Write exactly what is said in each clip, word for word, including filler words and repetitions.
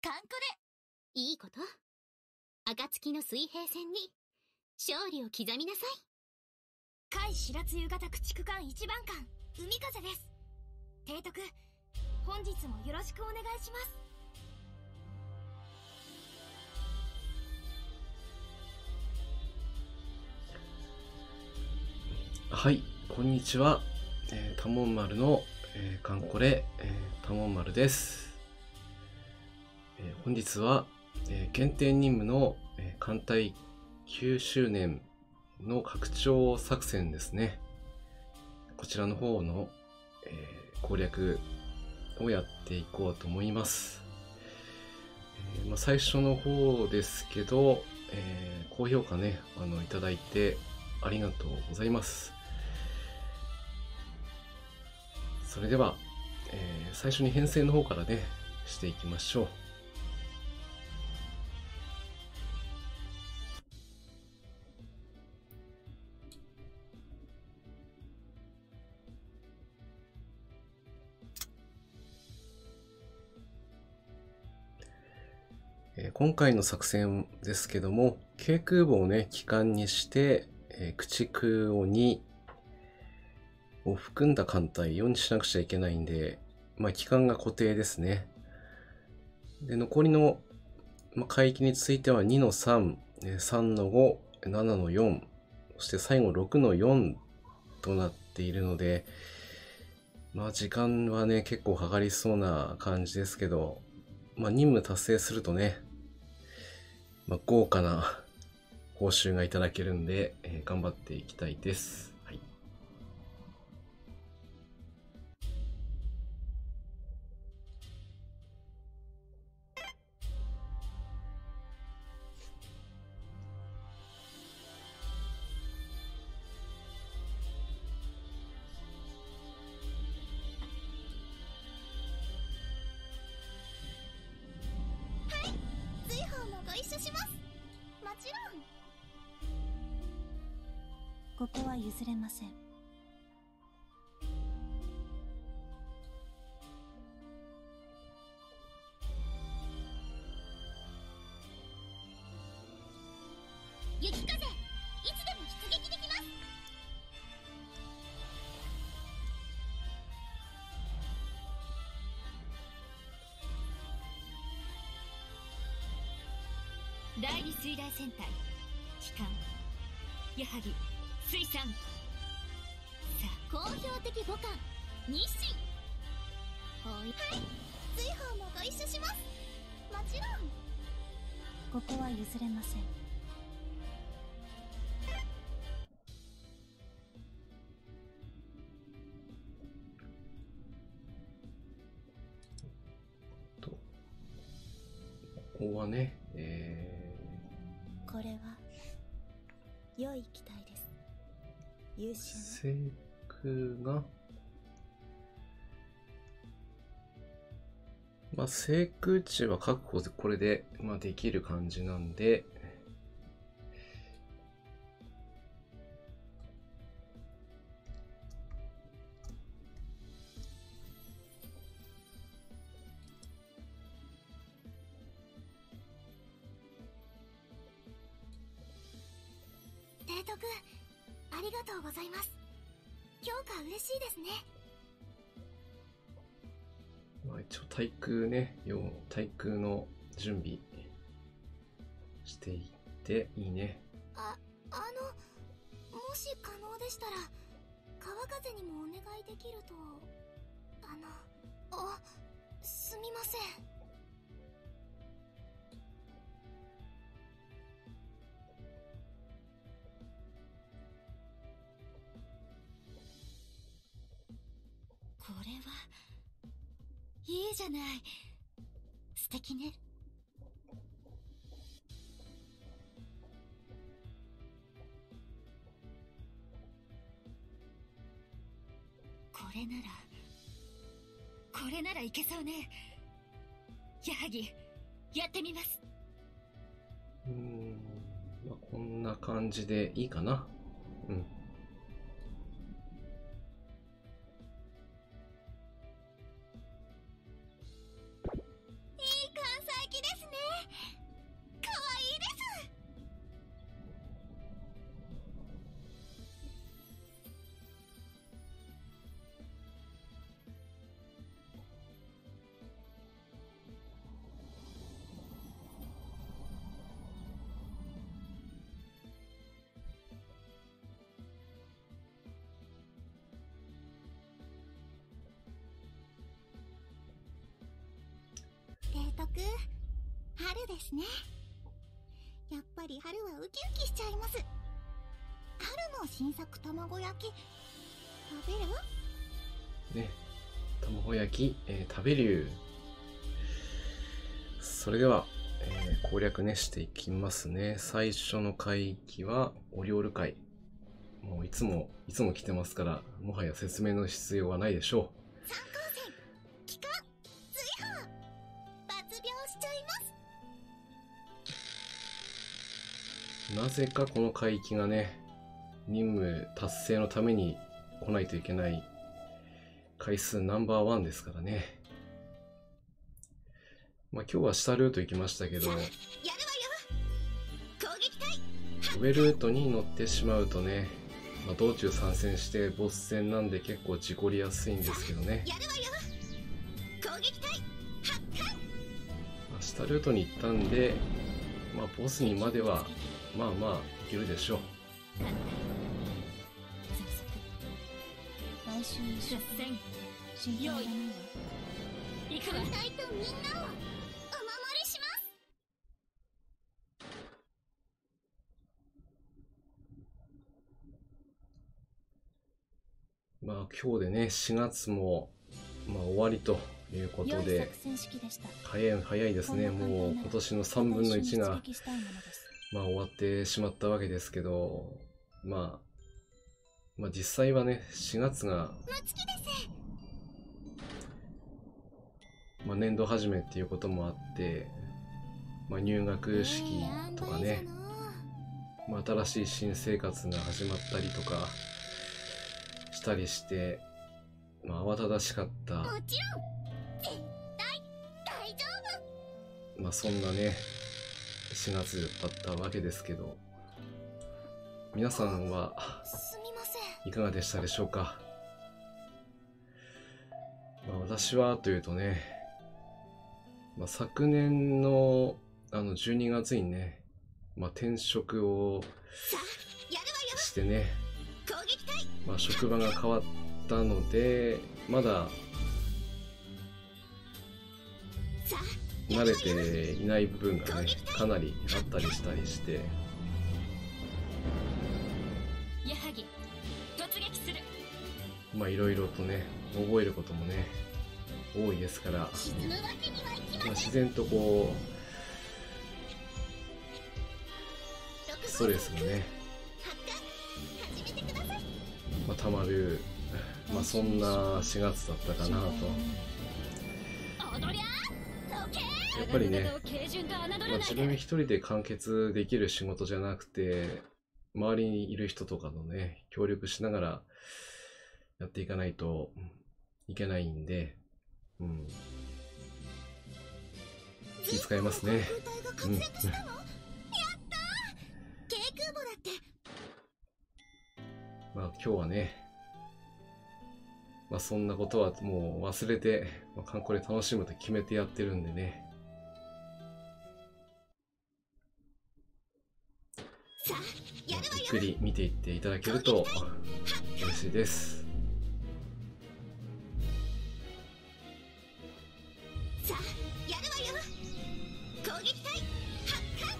カンコレ。いいこと。暁の水平線に勝利を刻みなさい。 甲斐白露型駆逐艦一番艦海風です。提督、本日もよろしくお願いします。 はい、こんにちは。えー、多聞丸の、えー、カンコレ、えー、多聞丸です。えー、本日は、えー、検定任務の、えー、艦隊きゅうしゅうねんの拡張作戦ですね。こちらの方の、えー、攻略をやっていこうと思います。えーまあ、最初の方ですけど、えー、高評価ね、あのいただいてありがとうございます。それでは、えー、最初に編成の方からね、していきましょう。えー、今回の作戦ですけども、軽空母をね、機関にして、えー、駆逐をにを含んだ艦隊よにしなくちゃいけないんで、まあ、機関が固定ですね。で、残りの、まあ、海域についてはにのさん、さんのご、ななのよん、そして最後ろくのよんとなっているので、まあ時間はね、結構かかりそうな感じですけど、まあ任務達成するとね、まあ豪華な報酬がいただけるんで、えー、頑張っていきたいです。はい。 随伴もご一緒します。もちろん。ここは譲れません。 雪風、いつでも出撃できます。第二水雷戦隊機関矢作水産。さあ、好評的母艦日清。おい、 はい、随伴もご一緒します。もちろん。ここは譲れません。 とここはね、えー、これは良い機体です。優秀な制空がまあ制空値は確保でこれで、まあ、できる感じなんで、 提督、ありがとうございます。評価嬉しいですね。 まあ、一応対空ね、対空の準備していっていいね。 あ、あの、もし可能でしたら、川風にもお願いできると、あの、あ、すみません。 これはいいじゃない。素敵ね。これならこれならいけそうね。矢作、やってみます。 うーん、まあ、こんな感じでいいかな。うん。 いい関西機春ですね。やっぱり春はウキウキしちゃいます。春の新作卵焼き食べる？ ね、卵焼き、えー食べる。それでは、えー攻略ねしていきますね。最初の海域はオリオール海。もういつもいつも来てますから、もはや説明の必要はないでしょ参考線帰還追放抜病しちゃいます。 う。なぜかこの海域がね、任務達成のために来ないといけない回数ナンバーワンですからね。まあ今日は下ルート行きましたけど、 やるわよ。攻撃隊上ルートに乗ってしまうとね、まあ、道中参戦してボス戦なんで結構事故りやすいんですけどね。 やるわよ。攻撃隊発艦。 まあ下ルートに行ったんで、まあボスにまではまあまあいけるでしょう。 来週出戦用意行くわ。 艦隊とみんなをお守りします。 まあ今日でね、しがつも、まあ、終わりということで、早い早いですね。もう今年のさんぶんのいちが、まあ、終わってしまったわけですけど、まあ、まあ実際はね、しがつが、まあ、年度始めっていうこともあって、まあ、入学式とかね、まあ、新しい新生活が始まったりとかしたりして、まあ、慌ただしかった、 もちろん絶対大丈夫。 まあ、そんなねしがつだったわけですけど、皆さんはすみません。 いかがでしたでしょうか。まあ、私はというとね、まあ、昨年のあのじゅうにがつにね、まあ、転職をさあやるわよ。 してね、 攻撃隊まあ、職場が変わったので、まださあ慣れていない部分がね、かなりあったりしたりして、 矢作突撃する。 まあいろいろとね、覚えることもね、多いですから、 沈むわけにはいきままあ、 せん。 自然とこう、ストレスがね、 発艦始めてください。 まあ、たまる、まあそんなしがつだったかなと。 踊りゃロケやっぱりね、 軽順と侮らまあ、 ない自分で。 一人で完結できる仕事じゃなくて、周りにいる人とかのね、協力しながらやっていかないといけないんで、うん、気遣いますね。 航空隊が活躍したの？やったー。軽空母だって。 まあ今日はね、まあそんなことはもう忘れて、まあ、観光で楽しむと決めてやってるんでね。 さあやるわよ。 ゆっくり見ていっていただけると嬉しいです。 さあやるわよ。攻撃隊発艦。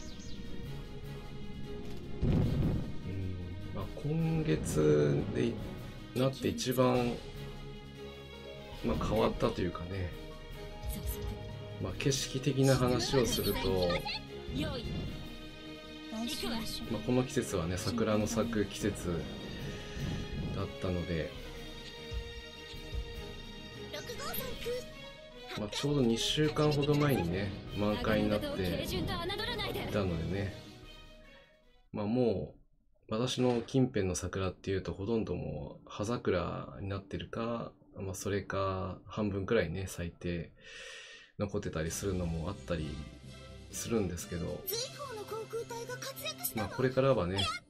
うん、まあ今月でなって一番、まあ、変わったというかね、まあ、景色的な話をすると、 用意行くわ。 まあ、この季節はね、桜の咲く季節だったので、 ろくごうさん空。 まあ、ちょうどにしゅうかんほど前にね、満開になって軽順と侮らないでい。たのでね、まあもう私の近辺の桜っていうとほとんどもう葉桜になってるか、まあ、それか半分くらいね咲いて残ってたりするのもあったりするんですけど、 随行の航空隊が活躍したの？ まあこれからはね、 軽空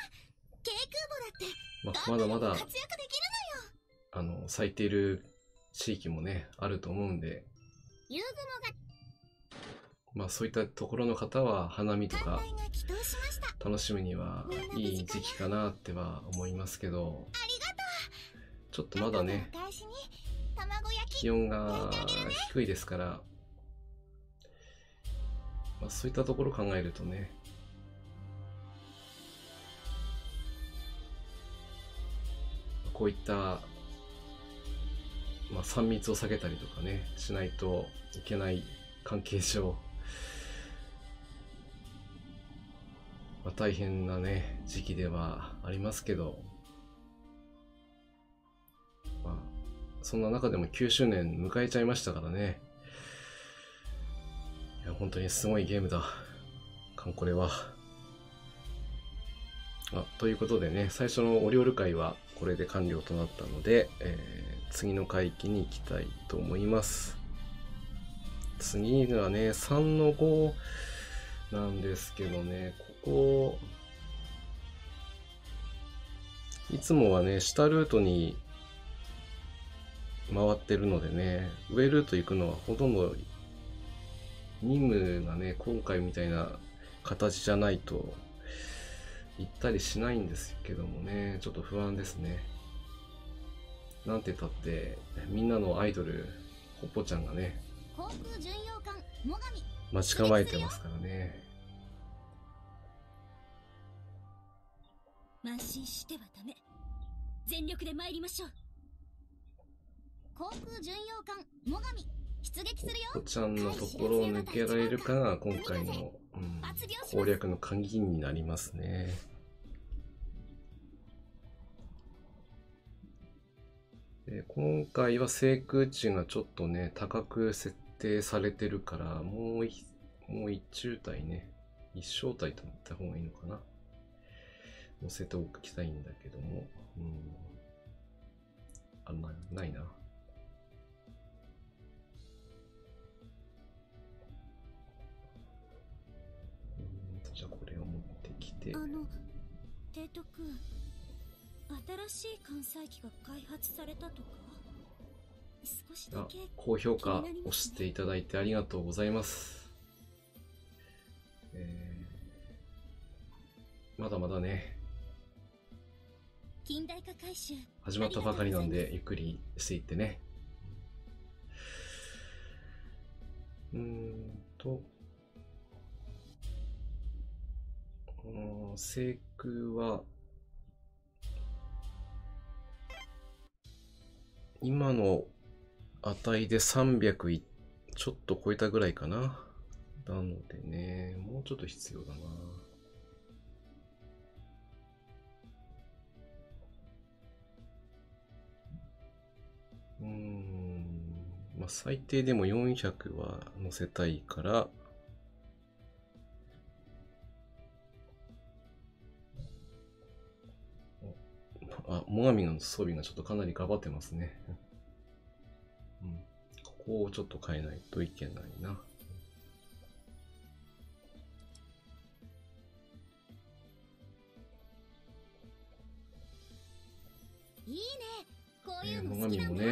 母だってまあ、まだまだ活躍できるあの咲いている地域もねあると思うんで、 のよ。夕まあそういったところの方は花見とか雲が艦隊が起動しました。 楽しむにはいい時期かなっては思いますけど、 ありがとちょっとまだねう。お返しに卵焼き。 気温が低いですから、 まあ、そういったところを考えるとね、こういった、まあ、さん密を避けたりとかね、しないといけない関係上、まあ、大変なね、時期ではありますけど、まあ、そんな中でもきゅうしゅうねん迎えちゃいましたからね。いや、本当にすごいゲームだ。カンコレは。あ、ということでね、最初のオリオル会はこれで完了となったので、えー、次の回帰に行きたいと思います。次がね、さんのごなんですけどね、ここ、いつもはね、下ルートに回ってるのでね、上ルート行くのはほとんど任務がね、今回みたいな形じゃないと行ったりしないんですけどもね、ちょっと不安ですね。なんて言ったって、みんなのアイドル、ホッポちゃんがね、 航空巡洋艦最上待ち構えてますからね。 慢心してはダメ。全力で参りましょう。 航空巡洋艦最上出撃するよ。 ホッポちゃんのところを抜けられるかが今回の、うん、攻略の鍵になりますね。で今回は制空値がちょっとね、高く設定されてるから、もうい、もう一中隊ね、一小隊と思った方がいいのかな。乗せておきたいんだけども、うん、あんまないな。うん、じゃあこれを持ってきて。 あの、提督、新しい艦載機が開発されたとか少しだけ。 高評価押していただいてありがとうございます。えー、まだまだね、 近代化改修始まったばかりなんでゆっくりしていってね。うーんと、うん、制空は今の値でさんびゃくちょっと超えたぐらいかな。なのでね、もうちょっと必要だな。うーん、まあ最低でもよんひゃくは乗せたいから、あ、最上の装備がちょっとかなり頑張ってますね。うん、ここをちょっと変えないといけないな。 いいね、こういえー、 うの最好きなんだ。 上もね、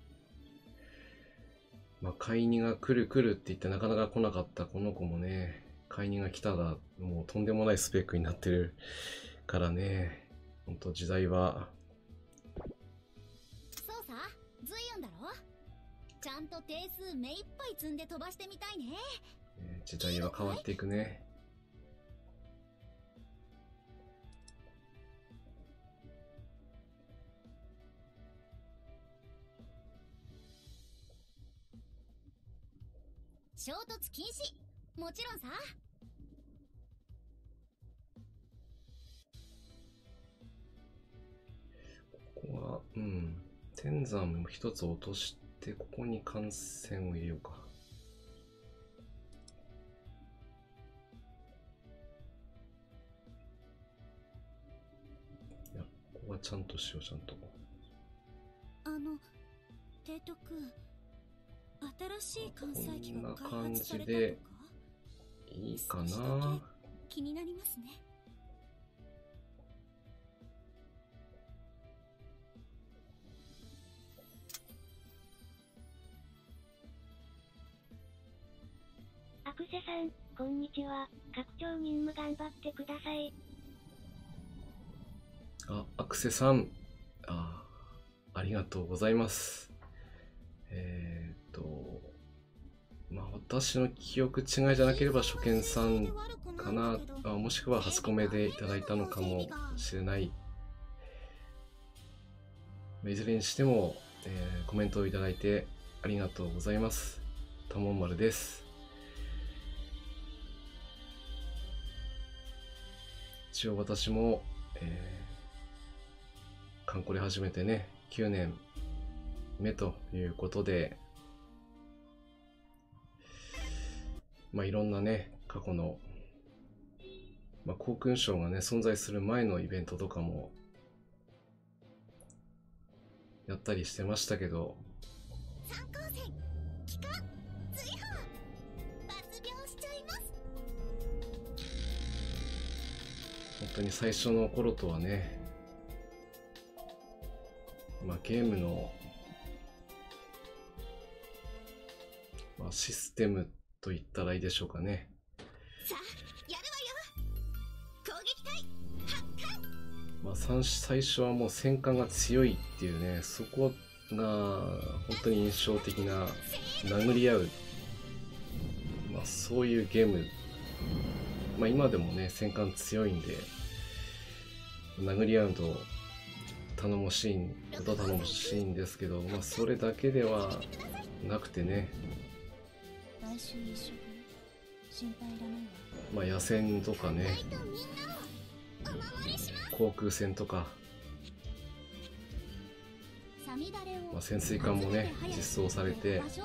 まあ、買い荷が来る来るって言ってなかなか来なかったこの子もね、買い荷が来たらもうとんでもないスペックになってるからね、ほんと時代は。 そうさ、随分だろ。ちゃんと定数目いっぱい積んで飛ばしてみたいね。 えー時代は変わっていくね。 衝突禁止、もちろんさ。 ここは、うん。天山も一つ落として、ここに艦船を入れようか。いや、ここはちゃんとしよう、ちゃんと。 あの、提督、新しい艦載機が開こんな感発されたとじでかいいか少しだな。 け気になりますね。 アクセさん、こんにちは。拡張任務頑張ってください。 あ、アクセさん。あ、ありがとうございます。えーっと、まあ、 私の記憶違いじゃなければ初見さんかな、あもしくは初コメでいただいたのかもしれない。いずれにしても、えー、コメントをいただいてありがとうございます。たもんまるです。一応私も、えー、カンコレ始めてね、きゅうねんめということで、まあいろんなね、過去の、まあ、航空ショーがね、存在する前のイベントとかも、やったりしてましたけど、 参考線帰還追放抜病しちゃいます。 本当に最初の頃とはね、まあゲームの、まあ、システムと言ったらいいでしょうかね。 さあやるわよ、攻撃隊発艦。 まあ、最初はもう戦艦が強いっていうね、そこが本当に印象的な、殴り合う、まあ、そういうゲーム、まあ、今でもね戦艦強いんで殴り合うと頼もしいことは頼もしいんですけど、まあ、それだけではなくてね、 来週一緒心配いらないわ。 まあ、野戦とかね、航空戦とか、まあ、潜水艦もね実装されて、ま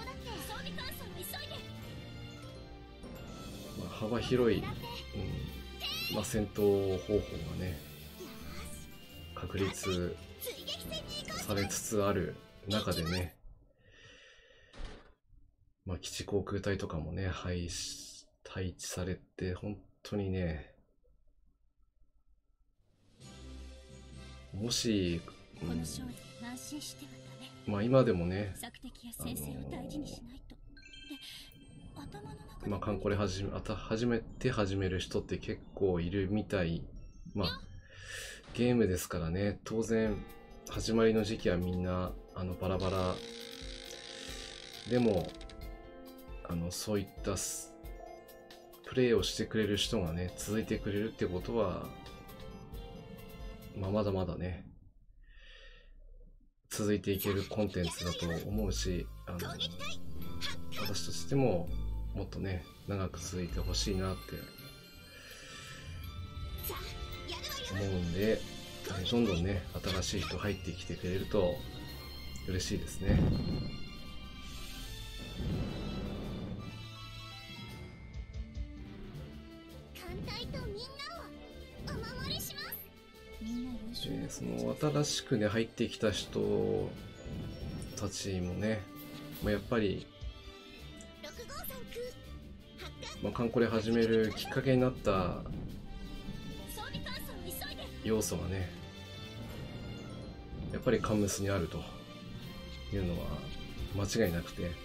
あ、幅広い、うんまあ、戦闘方法がね確立されつつある中でね、まあ、基地航空隊とかもね配配置されて、本当にね、もし、うん、まあ今でもね、あのー、まあカンコレ始め、初めて始める人って結構いるみたい。まあゲームですからね、当然始まりの時期はみんなあのバラバラでも、あのそういったプレイをしてくれる人がね続いてくれるってことは、まあ、まだまだね続いていけるコンテンツだと思うし、あの私としてももっとね長く続いてほしいなって思うんで、どんどんね新しい人入ってきてくれると嬉しいですね。でその新しくね入ってきた人たちもね、まあ、やっぱり、まあ、カンコレ始めるきっかけになった要素がねやっぱりカンムスにあるというのは間違いなくて、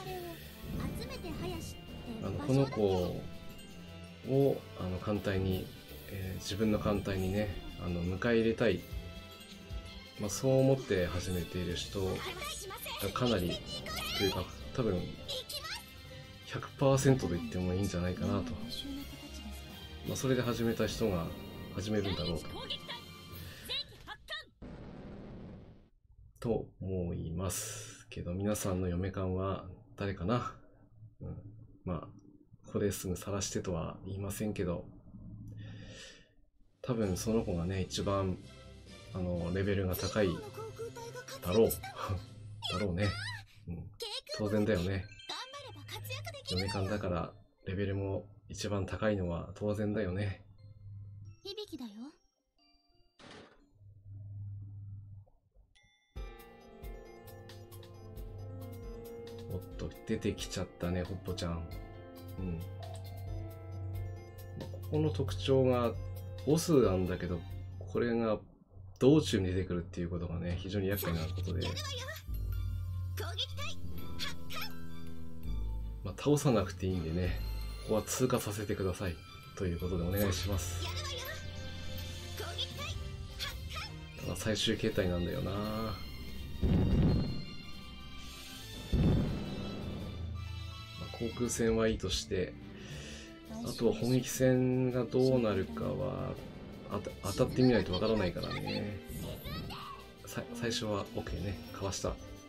あのこの子をあの艦隊に、えー、自分の艦隊にねあの迎え入れたい、まあ、そう思って始めている人がかなりというか多分 ひゃくパーセント と言ってもいいんじゃないかなと、まあ、それで始めた人が始めるんだろうとと思いますけど、皆さんの嫁感は誰かな、うん、まあここですぐ晒してとは言いませんけど、多分その子がね一番あのレベルが高いだろうだろうね、うん、当然だよね。嫁感だからレベルも一番高いのは当然だよね。 響だよ。 おっと出てきちゃったねほっぽちゃん。うん、ここの特徴がボスなんだけど、これが道中に出てくるっていうことがね非常に厄介なことで、まあ、倒さなくていいんでね、ここは通過させてくださいということでお願いします。ただ最終形態なんだよな。 航空戦はいいとして、あとは本気戦がどうなるかはあた当たってみないとわからないからね。さ最初は OK ね、かわした。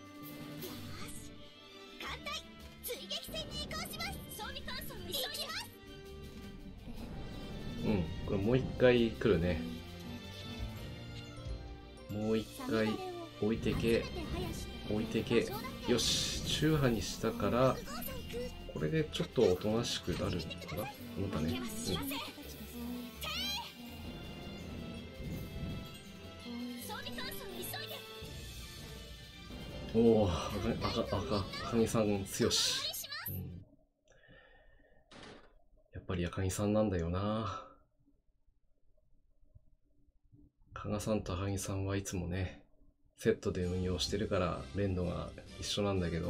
うん、これもう一回来るね。もう一回置いてけ、置いてけ。よし、中波にしたから、これでちょっとおとなしくなるのかな、思ったね。うん、おお、赤赤赤赤木さん強し、うん。やっぱり赤木さんなんだよな。加賀さんと赤木さんはいつもね、セットで運用してるから連動が一緒なんだけど、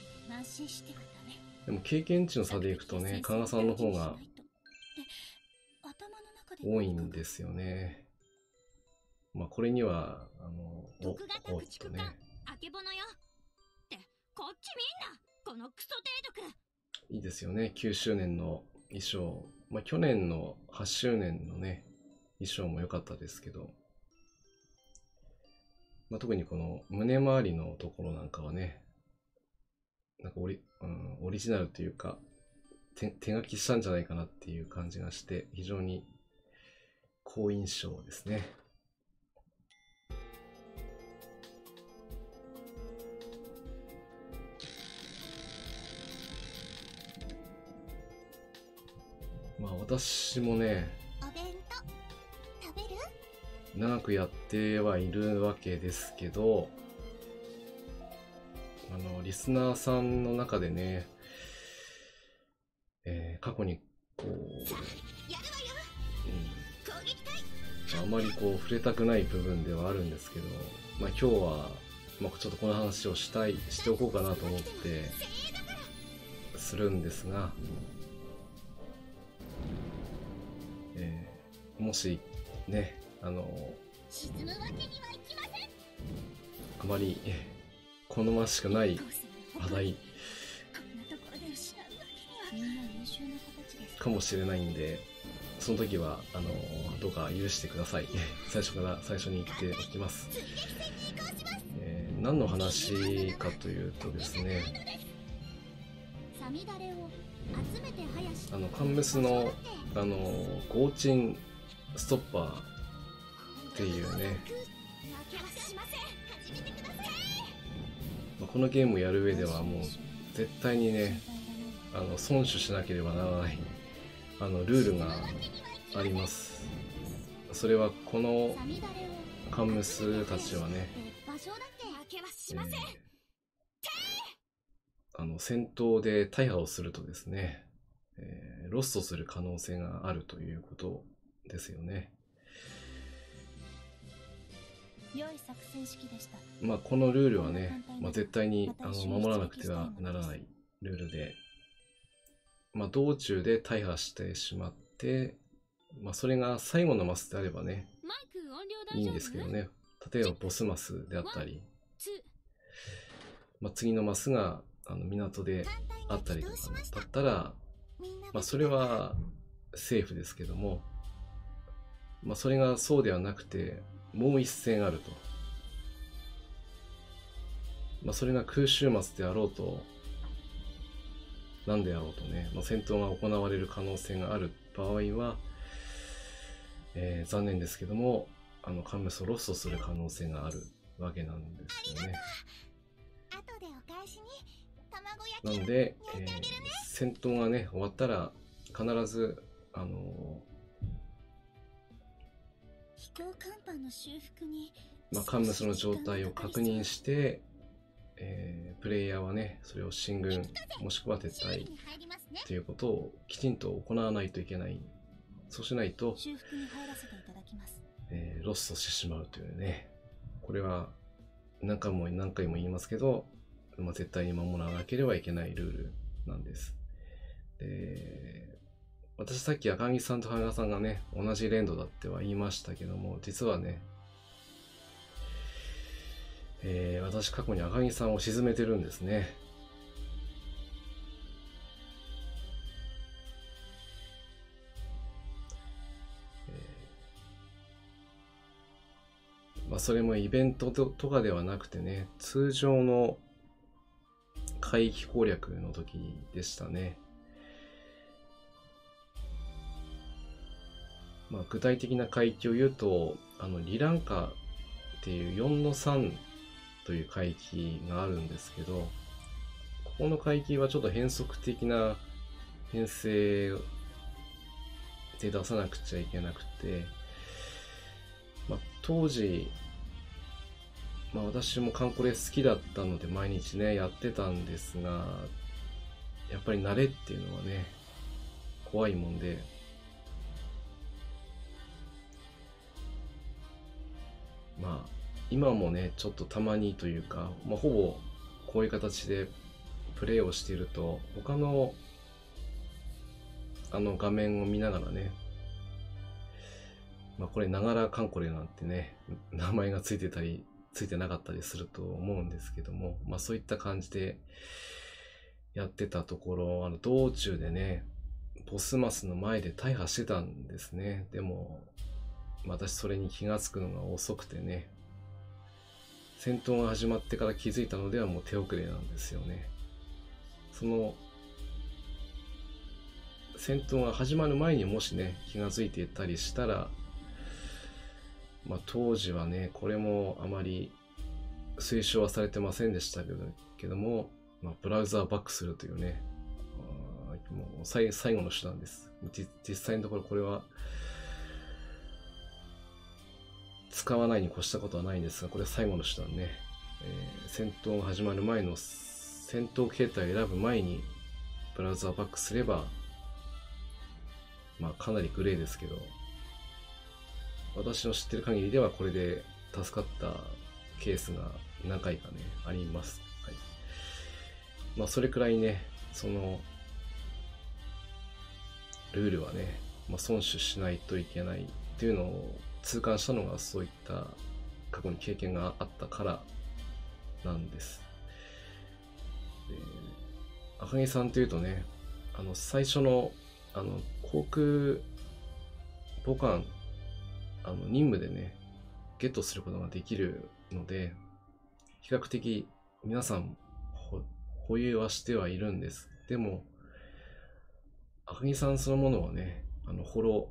でも経験値の差でいくとね、加賀さんの方が多いんですよね。まあこれにはあのおおっとね、いいですよね。きゅうしゅうねんの衣装、まあ去年のはちしゅうねんのね衣装も良かったですけど、まあ、特にこの胸周りのところなんかはね、なんかオリ、うん、オリジナルというか手、手書きしたんじゃないかなっていう感じがして、非常に好印象ですね。まあ私もね、長くやってはいるわけですけど、あのリスナーさんの中でね、えー、過去にこう、うん、あまりこう触れたくない部分ではあるんですけど、まあ今日は、まあ、ちょっとこの話をしたいしておこうかなと思ってするんですが、えー、もしね、あのあまり好ましくない話題かもしれないんで、その時はあのどうか許してください。最初から最初に言っておきます。えー、何の話かというとですね、あのカンムスのあのゴーチンストッパーっていうね、このゲームをやる上ではもう絶対にね、あの遵守しなければならないあのルールがあります。それはこのカンムスたちはね、えー、あの戦闘で大破をするとですね、えー、ロストする可能性があるということですよね。まあこのルールはね、まあ、絶対にあの守らなくてはならないルールで、まあ、道中で大破してしまって、まあ、それが最後のマスであればね、いいんですけどね。例えばボスマスであったり、まあ、次のマスがあの港であったりとかだったら、まあ、それはセーフですけども、まあ、それがそうではなくて、もう一戦あると。まあ、それが空襲末であろうと、何であろうとね、まあ、戦闘が行われる可能性がある場合は、えー、残念ですけども、あのカンムスをロストする可能性があるわけなんですよね。なので、えー、戦闘がね終わったら必ずあのー、まあ、カンムスの状態を確認して、えー、プレイヤーはねそれを進軍もしくは撤退ということをきちんと行わないといけない。そうしないと、えー、ロストしてしまうというね、これは何回も何回も言いますけど、まあ、絶対に守らなければいけないルールなんです。で、私さっき赤木さんと羽賀さんがね同じ連動だっては言いましたけども、実はね、えー、私過去に赤木さんを沈めてるんですね。 まあ、それもイベントとかではなくてね、通常の海域攻略の時でしたね。まあ、具体的な海域を言うと、あのリランカっていう よんのさん という海域があるんですけど、ここの海域はちょっと変則的な編成で出さなくちゃいけなくて、まあ、当時、まあ、私もカンコレ好きだったので毎日ねやってたんですが、やっぱり慣れっていうのはね怖いもんで、まあ今もねちょっとたまにというか、まあ、ほぼこういう形でプレイをしていると他のあの画面を見ながらね、まあこれながらカンコレなんてね名前がついてたりついてなかったりすると思うんですけども、まあそういった感じでやってたところ、あの道中でねボスマスの前で大破してたんですね。でも私それに気がつくのが遅くてね、戦闘が始まってから気づいたのではもう手遅れなんですよね。その戦闘が始まる前にもしね気がついていたりしたら、まあ当時はねこれもあまり推奨はされてませんでしたけど、けども、まあ、ブラウザーバックするというね、もう 最, 最後の手段です。実際のところこれは使わないに越したことはないんですが、これは最後の手段ね、えー、戦闘が始まる前の戦闘形態を選ぶ前にブラウザーバックすれば、まあかなりグレーですけど、私の知ってる限りではこれで助かったケースが何回かねあります。はい、まあそれくらいね、そのルールはね、まあ、遵守しないといけないっていうのを痛感したのがそういった過去に経験があったからなんです。で、赤木さんというとね、あの最初のあの航空母艦あの任務でねゲットすることができるので、比較的皆さん保有はしてはいるんです。でも赤木さんそのものはね、あのホロ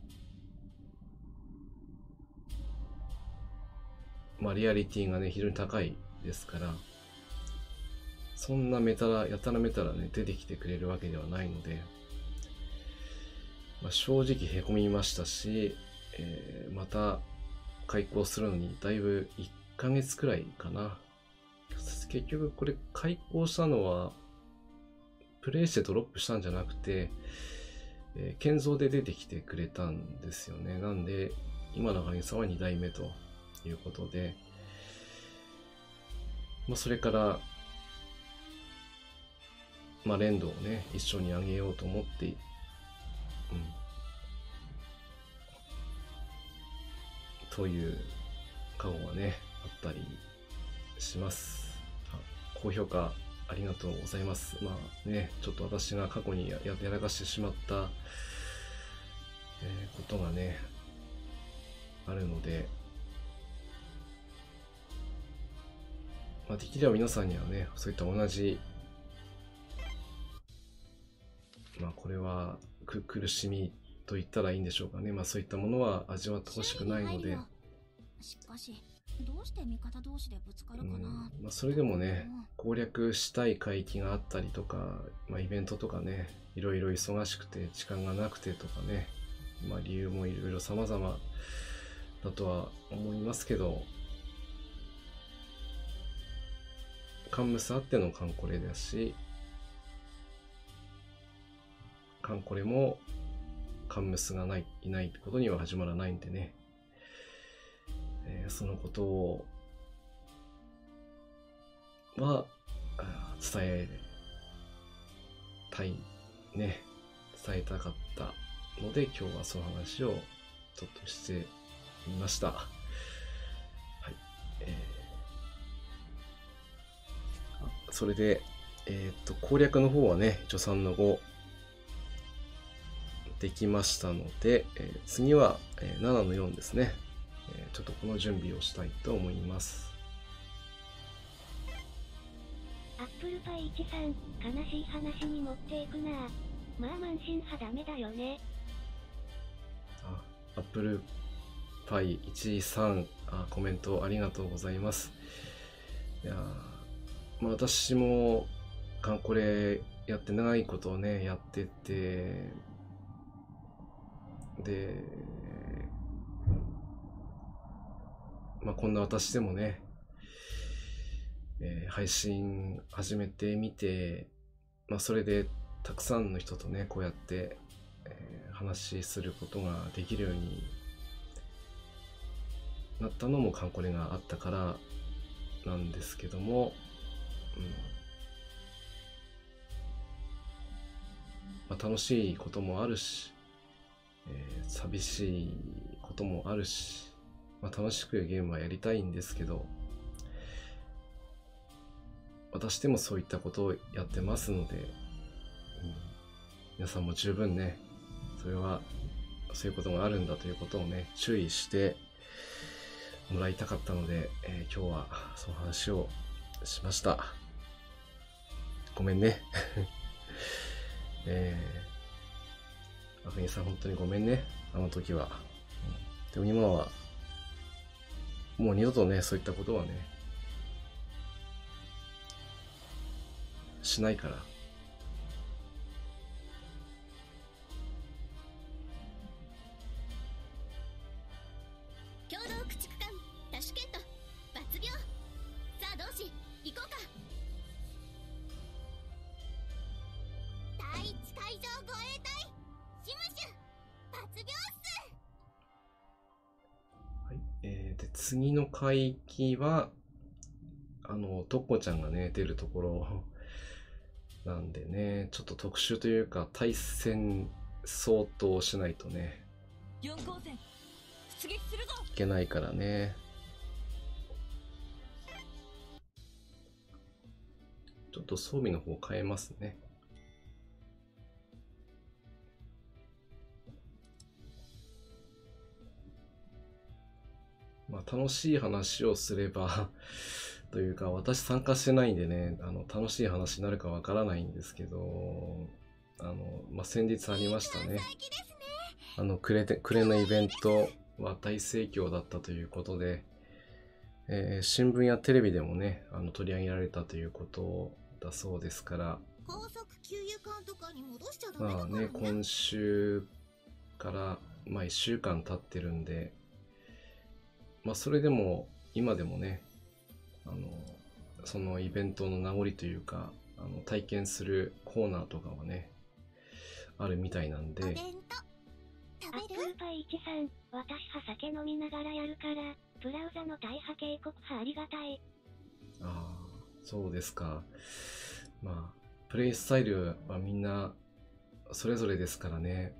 まあリアリティがね非常に高いですから、そんなメタラやたらめたらね出てきてくれるわけではないので、まあ、正直へこみましたし、えー、また開校するのにだいぶいっかげつくらいかな。結局これ開校したのはプレイしてドロップしたんじゃなくて、えー、建造で出てきてくれたんですよね。なんで今の赤木さんはにだいめということで、まあ、それからまあ連動をね一緒にあげようと思って、うん、という過去がねあったりします。高評価ありがとうございます。まあね、ちょっと私が過去に や, やらかしてしまった、えー、ことがねあるので、まあ、できれば皆さんにはねそういった同じ、まあこれはく苦しみと言ったらいいんでしょうかね。まあそういったものは味わってほしくないので、 しかしどうして味方同士でぶつかるかな、うん、 まあ、それでもね攻略したい海域があったりとか、まあ、イベントとかねいろいろ忙しくて時間がなくてとかね、まあ、理由もいろいろ様々だとは思いますけど、カンムスあってのカンコレだし、カンコレもカンムスがないいないことには始まらないんでね、えー、そのことをは伝えたいね、伝えたかったので今日はその話をちょっとしてみました。はい、えー、それでえっと攻略の方はね一応さんのごできましたので、えー、次は、えー、ななのよんですね。 ちょっとこの準備をしたいと思います。 アップルパイいちさん、悲しい話に持っていくな。まあ満身派ダメだよね。 あ、アップルパイいちさん、あ、コメントありがとうございます。いやー、まあ私もカンコレやって長いことをね、やってて、で、まあこんな私でもね、えー配信始めてみて、まあそれでたくさんの人とね、こうやって、えー話しすることができるようになったのもカンコレがあったからなんですけども、うん、まあ、楽しいこともあるし、えー寂しいこともあるし、まあ、楽しくゲームはやりたいんですけど、私でもそういったことをやってますので、うん、皆さんも十分ね、それはそういうことがあるんだということをね、注意してもらいたかったので、えー今日はその話をしました。ごめんね。えー、あふみさん本当にごめんね、あの時は。うん、でも今は、もう二度とね、そういったことはね、しないから。 共同駆逐艦タシュケント抜病。さあ同志行こうか。第一海上護衛隊シムシュ抜病っす。 はい。えー、で、次の海域は、あの、トッコちゃんがね、出るところなんでね、ちょっと特殊というか、対戦相当しないとね、 四光線出撃するぞ。 いけないからね。ちょっと装備の方変えますね。まあ、楽しい話をすればというか、私参加してないんでね、あの楽しい話になるかわからないんですけど、あの、まあ、先日ありましたね。あの、暮れて、暮れのイベントは大盛況だったということで、えー新聞やテレビでもね、あの取り上げられたということだそうですから、 高速給油管とかに戻しちゃダメだまあからね。 ね、今週から、まあいっしゅうかん経ってるんで、まあそれでも、今でもね、あの、そのイベントの名残というか、あの体験するコーナーとかはね、あるみたいなんで、 お弁当アッ食べる？ プルパイいちさん、私は酒飲みながらやるから、プラウザの大破警告派ありがたい。 ああ、そうですか。まあ、プレイスタイルはみんなそれぞれですからね。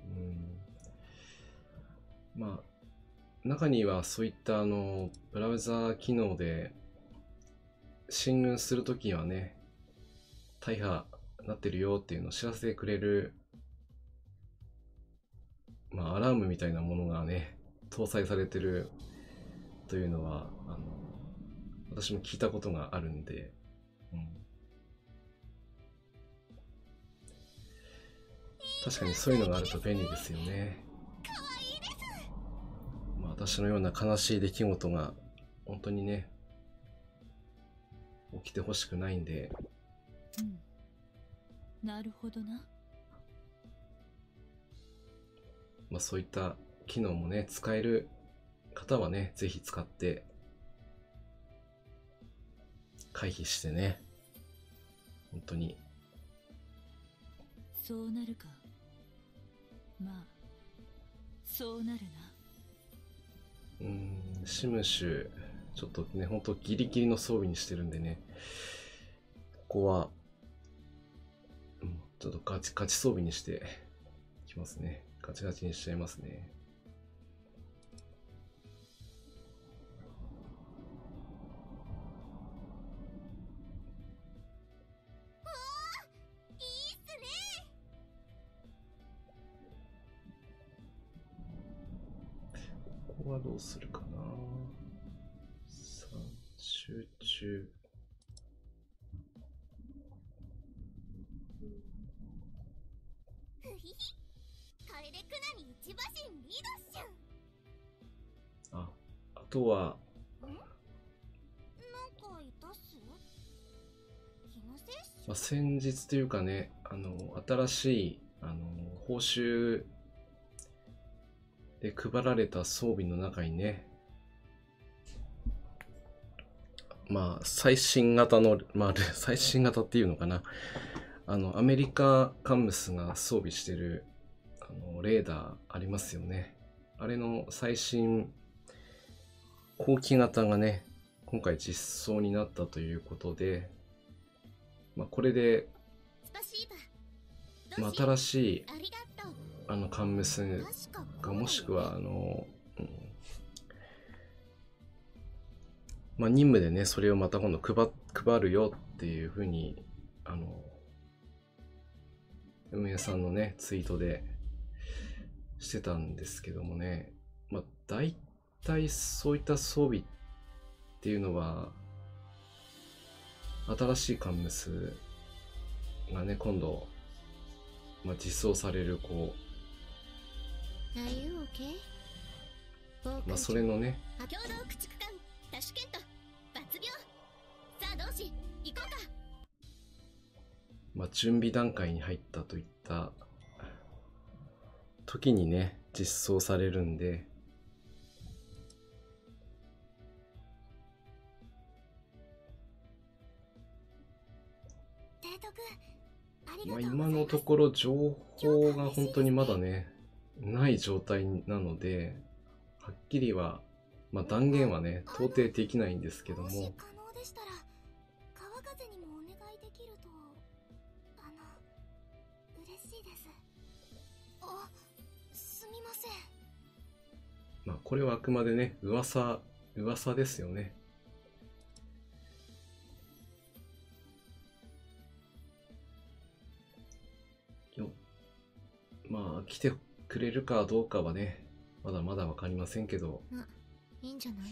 うん、まあ、中にはそういったあの、ブラウザ機能で進軍するときはね、大破なってるよっていうのを知らせてくれる、まあ、アラームみたいなものがね、搭載されてるというのは、あの、私も聞いたことがあるんで、うん、確かにそういうのがあると便利ですよね。まあ、私のような悲しい出来事が本当にね、起きてほしくないんで、 うん、なるほどな。 まあ、そういった機能もね、使える方はね、ぜひ使って回避してね、本当に。 そうなるか。まあそうなるな。 うーん、シムシュ、ちょっとね、本当ギリギリの装備にしてるんでね、ここは、うん、ちょっとガチガチ装備にしていきますね。ガチガチにしちゃいますね。 いいっすね。 ここはどうするかな。 集中。 ふひひ、これでクナに一馬身リードっしゅん。 あ、あとは、 なんかいたっす？気のせいっしゅ。 まあ、先日というかね、あの、新しい、あの、報酬で配られた装備の中にね、まあ、最新型の、まあ、最新型っていうのかな。あの、アメリカカンムスが装備してる、あの、レーダーありますよね。あれの最新後期型がね、今回実装になったということで、まあ、これで、まあ、新しい、あの、カンムスが、もしくは、あの、うん、まあ、任務でね、それをまた今度配、配るよっていうふうに、あの、運営さんのね、ツイートでしてたんですけどもね、まあ、大体そういった装備っていうのは、新しいカンムスがね、今度、まあ、実装される、こう、まあ、それのね、まあ、準備段階に入ったといった時にね、実装されるんで、まあ、今のところ情報が本当にまだね、ない状態なので、はっきりは、まあ、断言はね、到底できないんですけども、 もし可能でしたら川風にもお願いできると、あの、嬉しいです。あ、すみません。 まあ、これはあくまでね、噂、噂ですよね。よ、まあ、来てくれるかどうかはね、まだまだわかりませんけど。 ま、いいんじゃない？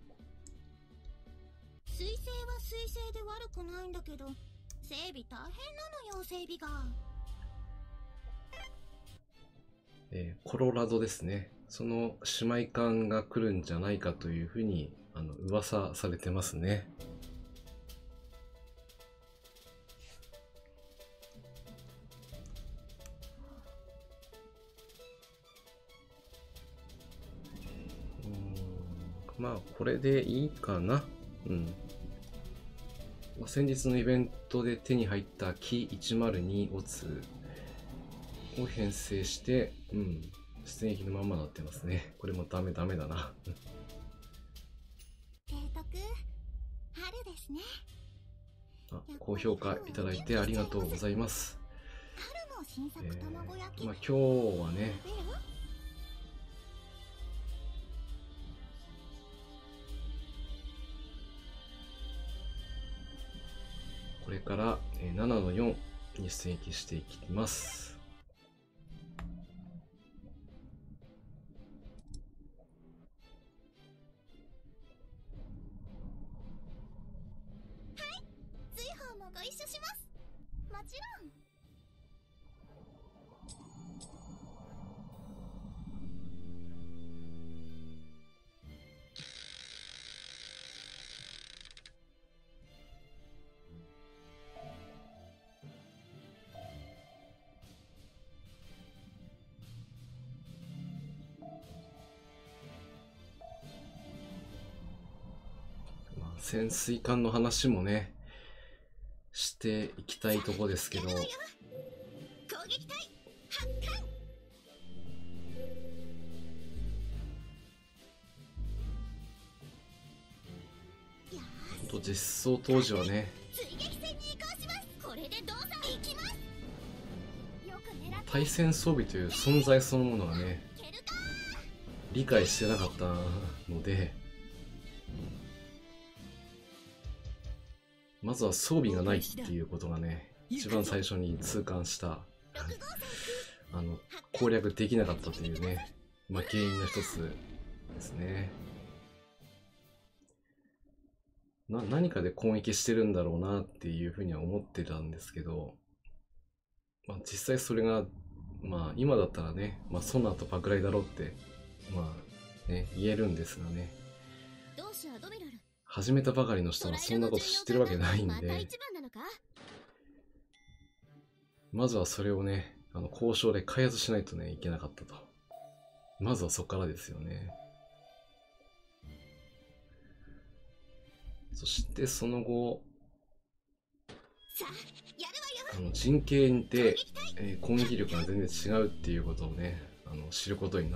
水星は水星で悪くないんだけど、整備大変なのよ、整備が。 えー、コロラドですね。その姉妹艦が来るんじゃないかというふうに、あの、噂されてますね。まあ、これでいいかな。うん。まあ、先日のイベントで手に入ったキいちまるにオツを編成して、うん。出撃のまんまなってますね。これもダメダメだな。 提督、春ですね。 あ、高評価いただいてありがとうございます。 春の新作卵焼き。 えー、まあ今日はね、これからななのよんに出撃していきます。 はい、随伴もご一緒します。もちろん。 潜水艦の話もね、していきたいとこですけど、 攻撃隊発艦。 ほんと実装当時はね、 追撃戦に移行します。これで動作行きます。よく狙って対戦装備という存在そのものがね、 蹴るか。 理解してなかったので、まずは装備がないっていうことがね、一番最初に痛感した、あの、攻略できなかったというね、まあ、原因の一つですね。 な何かで攻撃してるんだろうなっていうふうには思ってたんですけど、まあ、実際それが、まあ今だったらね、まあソナーとパクライだろって、まあね、言えるんですがね、 どうしアドミラル、 始めたばかりの人がそんなこと知ってるわけないんまたで、 一番なのか。 まずはそれをね、あの交渉で開発しないとね、いけなかったと。まずはそこからですよね。そしてその後、 さあやるわよ。 あの人形で、えー攻撃力が全然違うっていうことをね、あの知ることになって、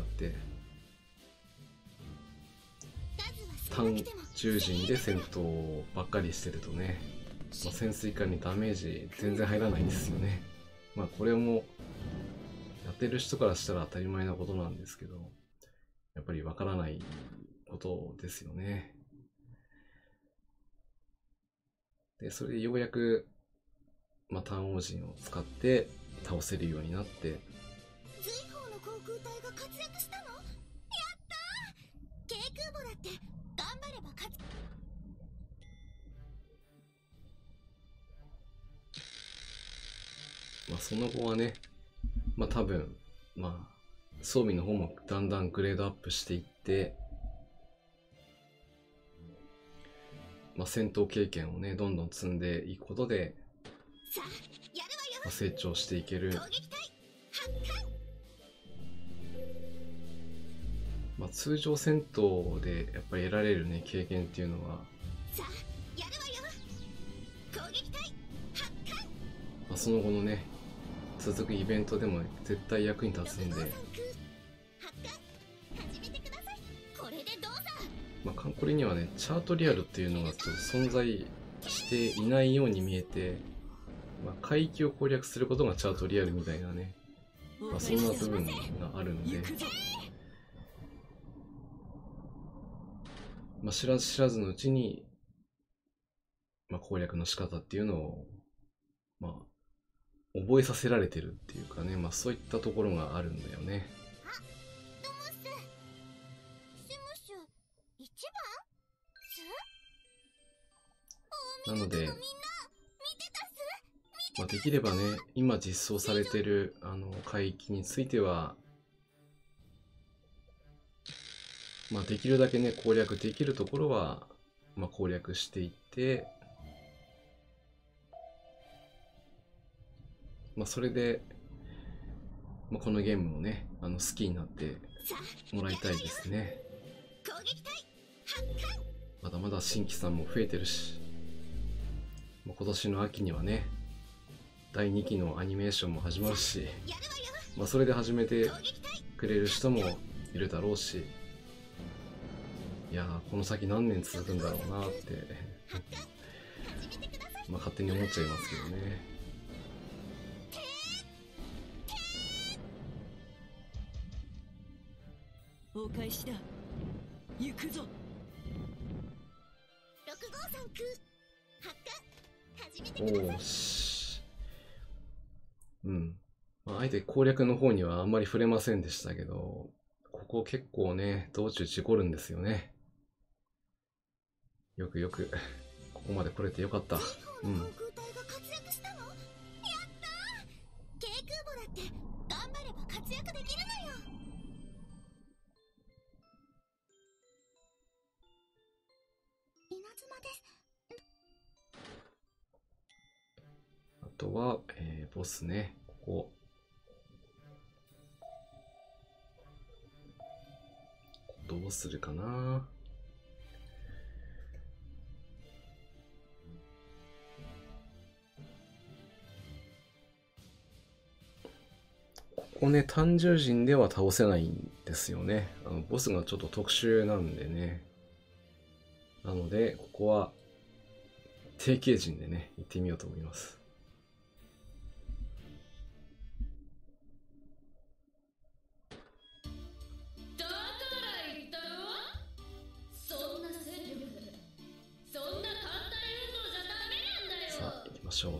単獣人で戦闘ばっかりしてるとね、まあ、潜水艦にダメージ全然入らないんですよね。まあこれもやってる人からしたら当たり前なことなんですけど、やっぱりわからないことですよね。で、それでようやく、まあ、単王人を使って倒せるようになって、 随宝の航空隊が活躍したの？やったー！軽空母だって頑張れば勝つ。 まあ、その後はね、まあ多分、まあ、装備の方もだんだんグレードアップしていって、まあ、戦闘経験をね、どんどん積んでいくことで、 さあやるわよ。 まあ、成長していける。 攻撃隊発艦。 まあ、通常戦闘でやっぱり得られるね、経験っていうのは、 さあやるわよ。攻撃隊発艦。 まあ、その後のね、続くイベントでも絶対役に立つんで、 発艦始めてください。これでどうぞ。 まあ、カンコリにはね、チャートリアルっていうのがちょっと存在していないように見えて、まあ、海域を攻略することがチャートリアルみたいなね、まあ、そんな部分があるんで、まあ、知らず知らずのうちに、まあ、攻略の仕方っていうのを、まあ、覚えさせられてるっていうかね、まあ、そういったところがあるんだよね。 ドムスシムシュ一番？す？ なので、 みんな見てたっす？ まあ、できればね、今実装されてるあの海域については、まあ、できるだけね、攻略できるところは、まあ、攻略していって、まあ、それで、まあ、このゲームをね、あの好きになってもらいたいですね。 攻撃隊発艦。 まだまだ新規さんも増えてるし、まあ、今年の秋にはね、だいにきのアニメーションも始まるし、 やるわよ。 まあ、それで始めて攻撃隊くれる人もいるだろうし、いやー、この先何年続くんだろうなって始めてください。 まあ勝手に思っちゃいますけどね。 お返しだ。行くぞ。 ろくごうさん空発艦始めておください。 ーし。うん。まあ、あえて攻略の方にはあんまり触れませんでしたけど、ここ結構ね、道中事故るんですよね。よくよく、ここまで来れてよかった。うん。 航空隊が活躍したの？やったー！軽空母だって頑張れば活躍できるのよ。稲妻です。 あとは、えー、ボスね。ここ。どうするかな。ここね、単獣人では倒せないんですよね。あのボスがちょっと特殊なんでね。なので、ここは定型人でね、行ってみようと思います。 だから言ったろ。そんな戦力でそんな簡単運動じゃダメなんだよ。 さあ、行きましょう。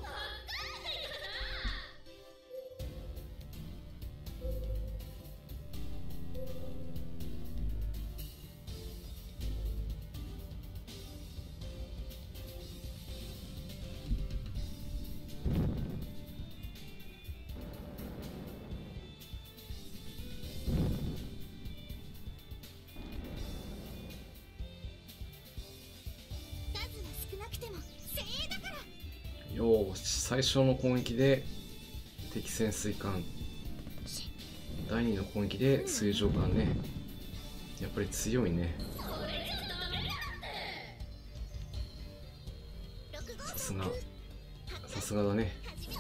よーし、最初の攻撃で敵潜水艦、だいにの攻撃で水上艦ね。やっぱり強いね。さすがさすがだね。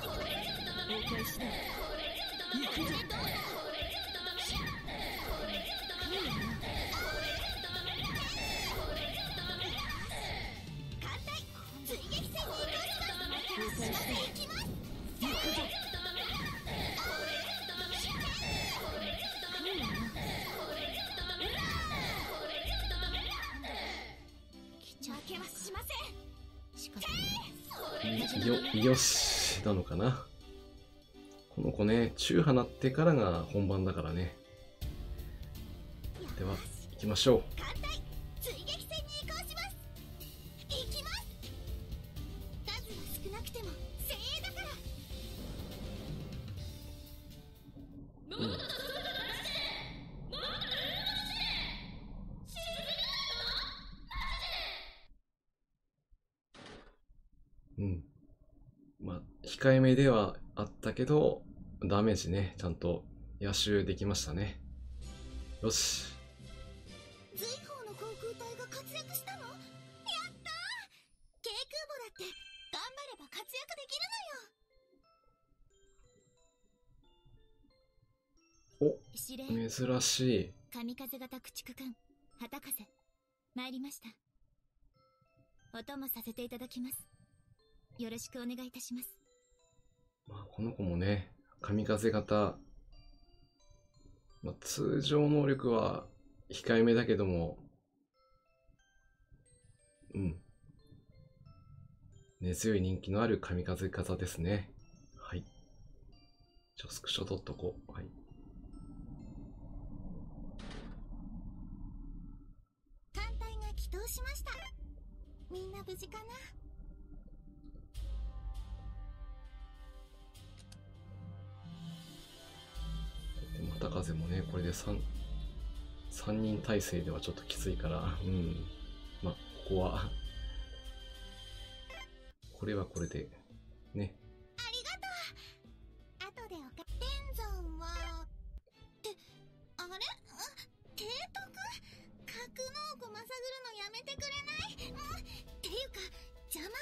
よ、よしなのかな。この子ね、中放ってからが本番だからね。では行きましょう。うん。まあ、控えめではあったけど、ダメージね、ちゃんと野襲できましたね。よし。 随宝の航空隊が活躍したの？やったー！軽空母だって頑張れば活躍できるのよ。 お、 司令、 珍しい。 神風型駆逐艦旗風参りました。お供させていただきます。よろしくお願いいたします。 まあ、この子もね、神風型、まあ、通常能力は控えめだけども、うん。根強い人気のある神風型ですね。はい。ちょ、スクショ撮っとこう。はい。 艦隊が帰投しました。みんな無事かな？ 旗風もね、これで 3, 3人体制ではちょっときついから、うん。まあ、ここは、これはこれで、ね。 ありがとう。後でおか、天山は、って、あれ？提督？格納庫まさぐるのやめてくれない？うん、っていうか、邪魔。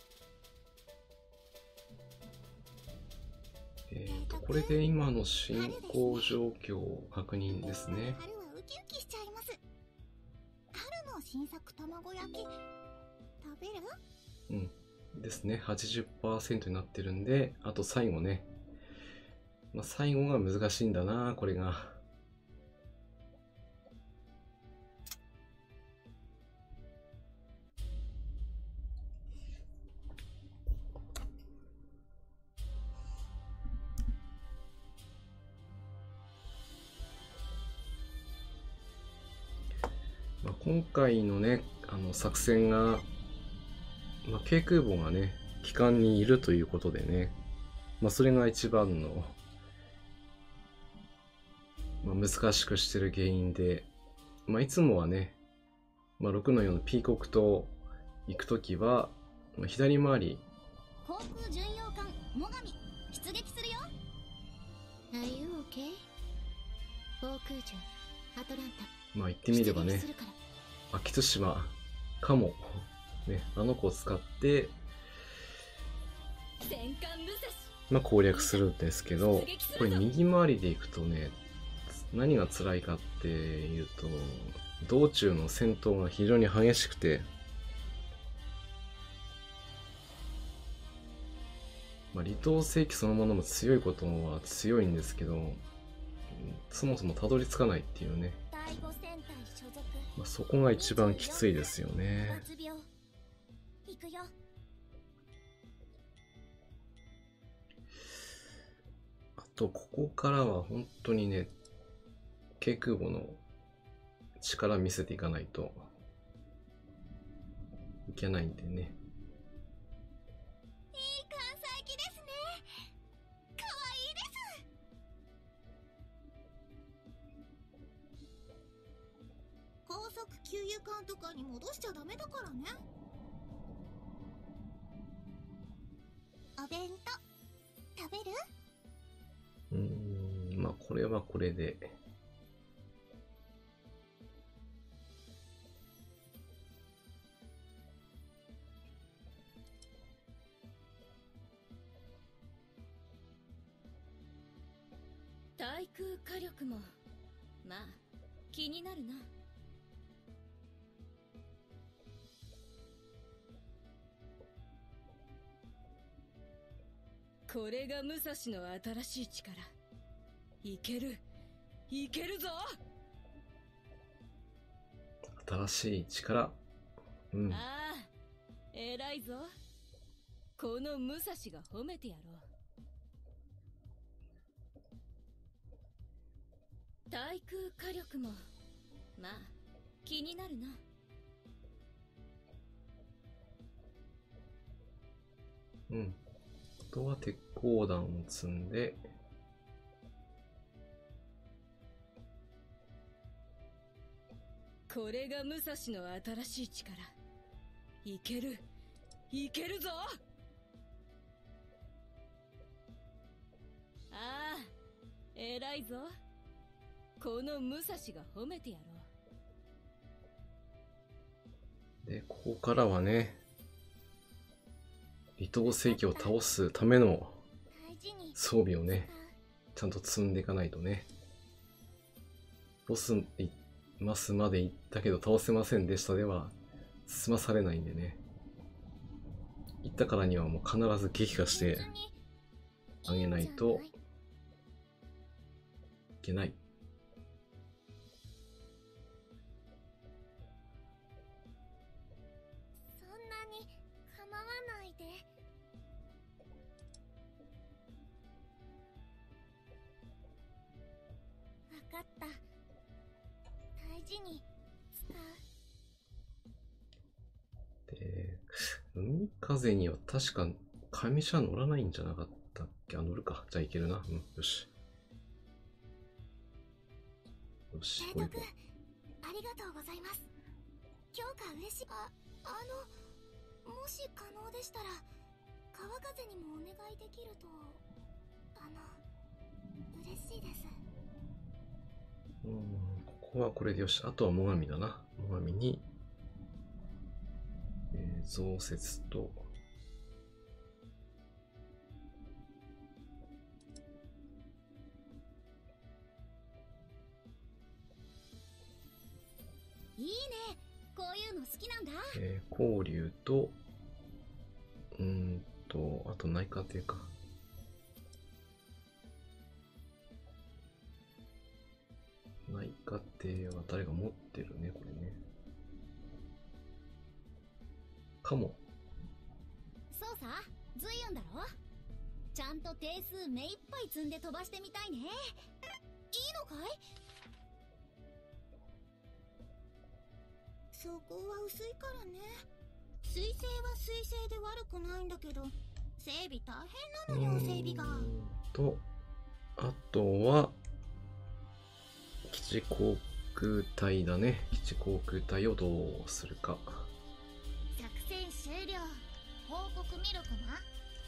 えーと、これで今の進行状況を確認ですね。 春はウキウキしちゃいます。春の新作卵焼き、食べる？ うん。ですね。はちじゅっパーセント になってるんで、あと最後ね。まあ、最後が難しいんだな、これが。まあ、今回のね、あの作戦が、まあ、軽空母がね、機関にいるということでね、まあ、それが一番の、まあ、難しくしてる原因で、まあ、いつもはね、まあ、ろくのよんのピーコクと行くときは、まあ、左回り。 航空巡洋艦最上出撃するよ。 Are you okay? 防空巡アトランタ。 まあ言ってみればね、秋津島かも、ね、あの子を使って、まあ攻略するんですけど、これ右回りで行くとね、何が辛いかっていうと、道中の戦闘が非常に激しくて、まあ、離島世紀そのものも強いことは強いんですけど、そもそもたどり着かないっていうね、まあ、そこが一番きついですよね。あとここからは本当にね、軽空母の力見せていかないといけないんでね。 給油管とかに戻しちゃダメだからね。 弁当食べる？ うーん、まあこれはこれで。 対空火力もまあ気になるな。これが武蔵の新しい力。いけるいけるぞ。 新しい力。うん。 ああ、偉いぞ。この武蔵が褒めてやろう。対空火力もまあ気になるな。 うん。あとは鉄鋼弾を積んで、 これが武蔵の新しい力。いけるいけるぞ。ああ、偉いぞ。この武蔵が褒めてやろう。で、ここからはね、離島聖騎を倒すための装備をね、ちゃんと積んでいかないとね。ボスいますまで行ったけど倒せませんでしたでは済まされないんでね。行ったからにはもう必ず撃破してあげないといけない。 そんなに構わないで。わかった。大事に使う。 で、海風には確か上車乗らないんじゃなかったっけ？あ、乗るか。じゃあいけるな。うん、よし。よし、 提督、ありがとうございます。強化嬉しい。あ、あの、もし可能でしたら、川風にもお願いできると、あの、嬉しいです。 うん、ここはこれでよし。あとは最上だな。最上に、えー、増設と、 いいね。こういうの好きなんだ。 えー、交流と、うーんと、あと内科亭か。内科亭は誰が持ってるね、これね。かも。 そうさ、随分だろ。ちゃんと定数目いっぱい積んで飛ばしてみたいね。いいのかい？ そこは薄いからね。水星は水星で悪くないんだけど、整備大変なのよ、整備が。 と、あとは、基地航空隊だね。基地航空隊をどうするか。 作戦終了。報告ミルクな。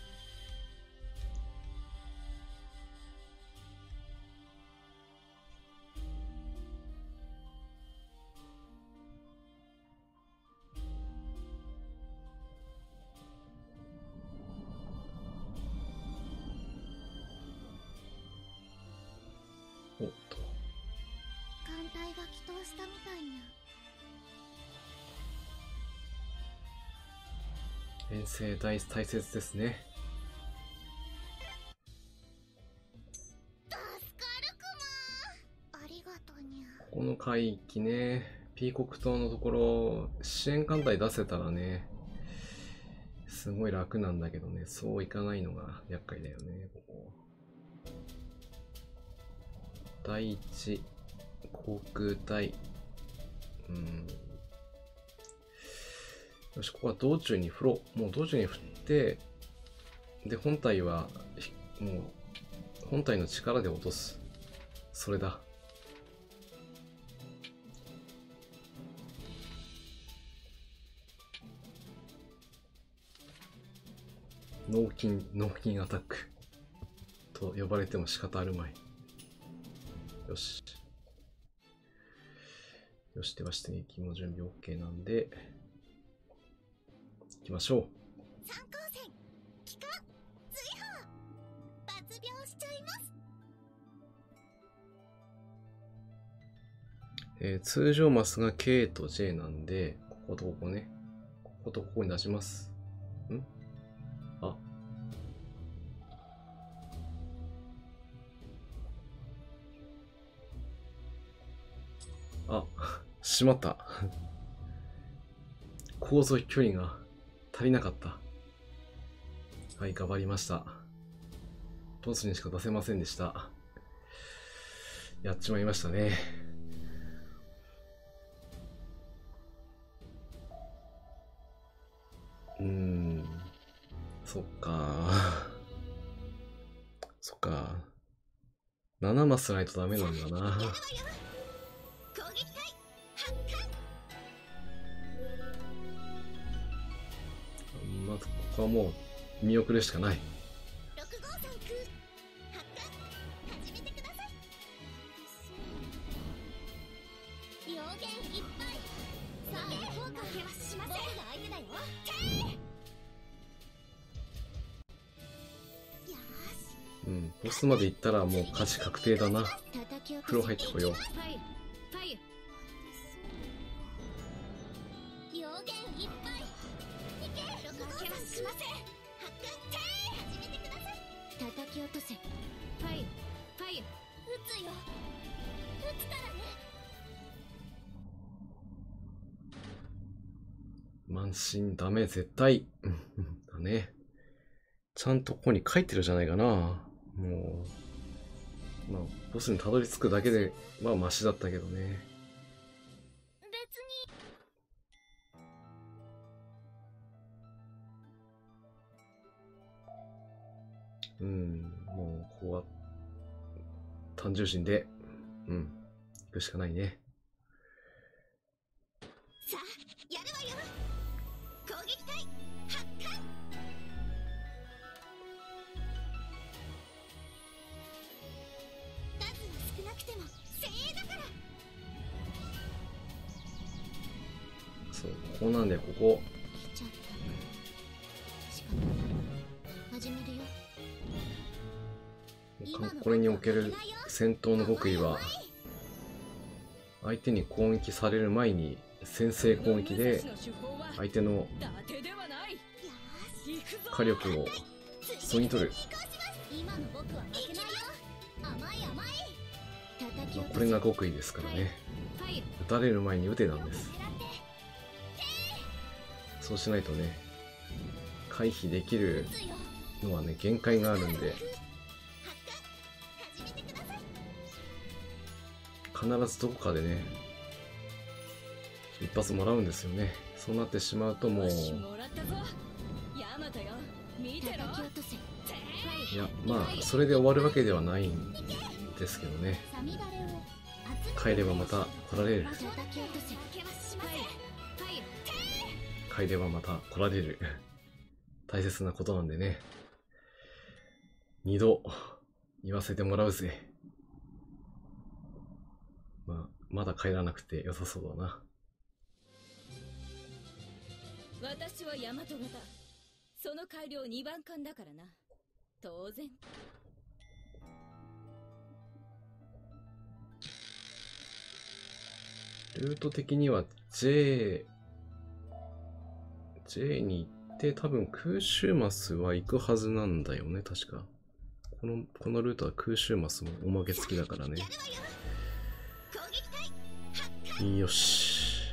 おっと。 艦隊が帰投したみたいにゃ。 遠征大大切ですね。 助かるくま。ありがとにゃ。 ここの海域ね、ピーコク島のところ、支援艦隊出せたらね、すごい楽なんだけどね、そういかないのが厄介だよね、ここ。第一航空隊。うん。よし、ここは道中に振ろう。もう道中に振って、で、本体は、もう、本体の力で落とす。それだ。 脳筋、脳筋アタックと呼ばれても仕方あるまい。よし。よし、では出撃も準備 OK なんで、行きましょう。 参考戦帰還追放抜病しちゃいます。 えー、通常マスが K と J なんで、こことここね。こことここに出します。んあ。あ、しまった。航続距離が足りなかった。はい、頑張りました。ボスにしか出せませんでした。やっちまいましたね。うーん。そっか。そっか。ななマスないとダメなんだな。 攻撃隊発艦。 まずここはもう見送るしかない。 ろくごうさん空発艦始めてください。両言いっぱい。さあ効果受けはしません。僕が相手だよ。よーし。 うん、ボスまで行ったらもう勝ち確定だな。風呂入ってこよう。 ファイファイ両言いっぱい。いけろくごうさん空しません。発艦始めてください。 叩き落とせ。ファイファイ撃つよ。撃つからね。 慢心ダメ絶対。だね。ちゃんとここに書いてるじゃないかな。もう、まあ、ボスにたどり着くだけで、まあ、マシだったけどね。 別に。 うん、もう、ここは、単重心で、うん、行くしかないね。 さあやるわよ。攻撃隊発艦。数が少なくても精鋭だから。 そう、ここなんで、ここ。 来ちゃった。しかも始めるよ。 これにおける戦闘の極意は、相手に攻撃される前に先制攻撃で相手の火力をそぎ取る。 今の僕は負けないよ。甘い甘い。 叩き落とせ。 これが極意ですからね。 ファイ撃たれる前に撃てなんです。そうしないとね、回避できるのはね、限界があるんで、必ずどこかでね、一発もらうんですよね。そうなってしまうともう、いや、まあ、それで終わるわけではないんですけどね。帰ればまた来られる。帰ればまた来られる。大切なことなんでね。二度言わせてもらうぜ。まあ、まだ帰らなくて良さそうだな。 私は大和型。その改良にばん艦だからな。当然。 ルート的には J、J に行って多分空襲マスは行くはずなんだよね、確か。この、このルートは空襲マスもおまけ付きだからね。よし。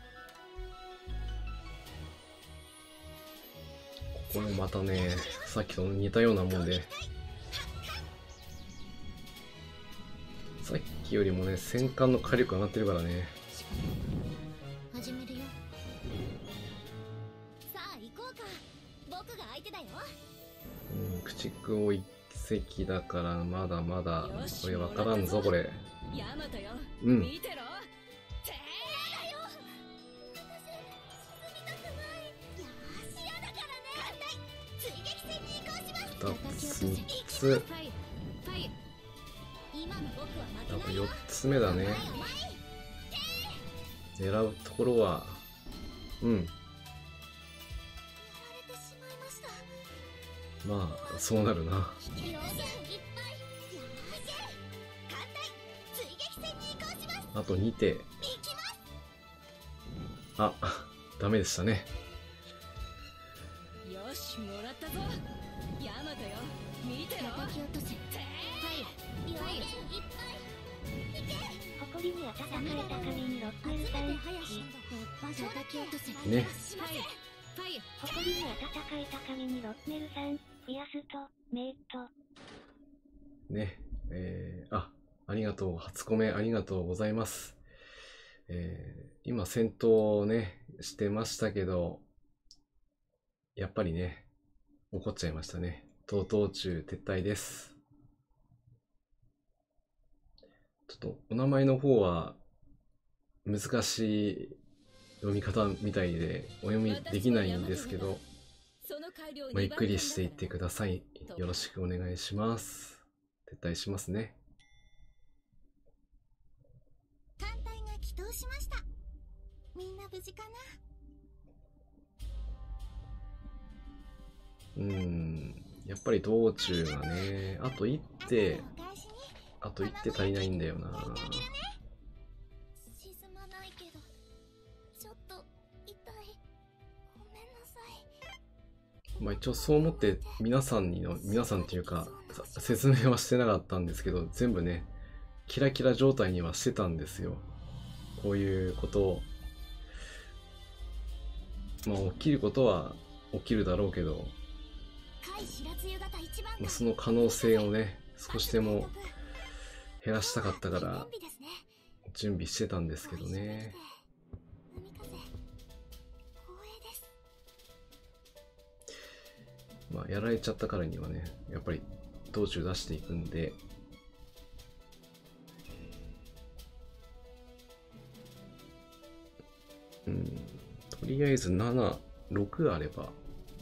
ここもまたね、さっきと似たようなもんで、さっきよりもね、戦艦の火力上がってるからね。 始めるよ。 さあ行こうか。僕が相手だよ。 うん、駆逐を一隻だからまだまだこれ分からんぞこれ。 ヤマトよ。 うん。 見てろ。てーだよ。私沈みたくない。よーしやだからね。艦隊追撃戦にたつ、みっつ。 ファイヤファイヤ今の僕は負けないよ。 あとよっつめだね。狙うところは、うん。 やられてしまいました。 まあ、そうなるな。 表現いっぱい。よーし艦隊追撃戦に移行します。 あとに手。 行きます。 あ、ダメでしたね。 よし、もらったぞ。ヤマトよ、見てろ。 叩き落とせ。ファイヤ表ファイヤ現いっぱい。いけ。 誇りに温かい高めにロックルさんし、 叩き落とせ。 ね。 ファイヤファイヤ誇りに温かい高めにロッメルさん、増やすと、メイト。 ね。えー、あ、ありがとう。初コメありがとうございます。えー、今戦闘をね、してましたけど、やっぱりね、怒っちゃいましたね。とうとう中撤退です。ちょっとお名前の方は難しい読み方みたいでお読みできないんですけど、まあ、ゆっくりしていってください。よろしくお願いします。撤退しますね。 艦隊が起動しました。みんな無事かな。 うーん、やっぱり道中がね、あと一手、あと一手足りないんだよな。 沈まないけど、ちょっと痛い。ごめんなさい。 まあ一応そう思って皆さんにの、皆さんっていうか、説明はしてなかったんですけど、全部ね、キラキラ状態にはしてたんですよ。こういうことを。まあ起きることは起きるだろうけど、まあその可能性をね、少しでも減らしたかったから準備してたんですけどね。まあやられちゃったからにはね、やっぱり道中出していくんで、うん、とりあえずなな、ろくあれば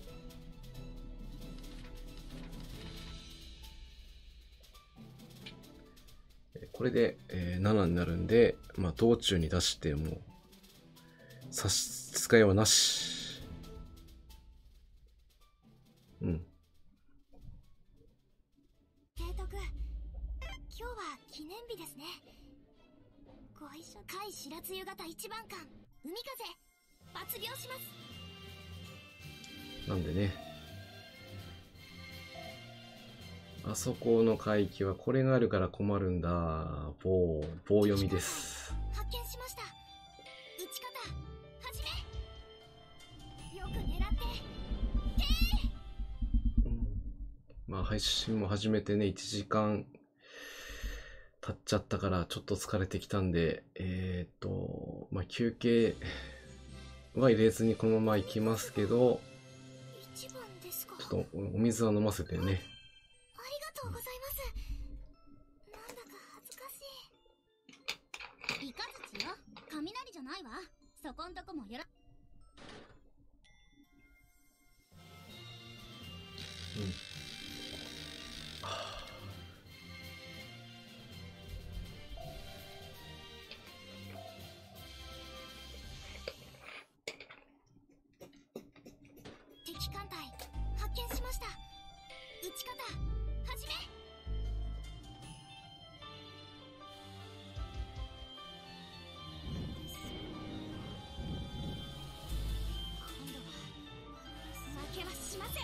これで、えー、ななになるんで、まあ、道中に出しても差し支えはなし。うん。 提督、今日は記念日ですね。ご一緒。甲斐白露型一番艦海風抜病します。 なんでね、あそこの海域はこれがあるから困るんだ。棒、棒読みです。 発見しました。撃ち方始め。よく狙って。 うん、まあ配信も始めてね、いちじかん経っちゃったからちょっと疲れてきたんで、えー、っと、まあ休憩は入れずにこのまま行きますけど、 一番ですか。 ちょっとお水は飲ませてね。 ありがとうございます。なんだか恥ずかしい。イカズチよ。雷じゃないわ。そこんとこもよろ。 うん。 敵艦隊発見しました。撃ち方始め。今度は負けはしません。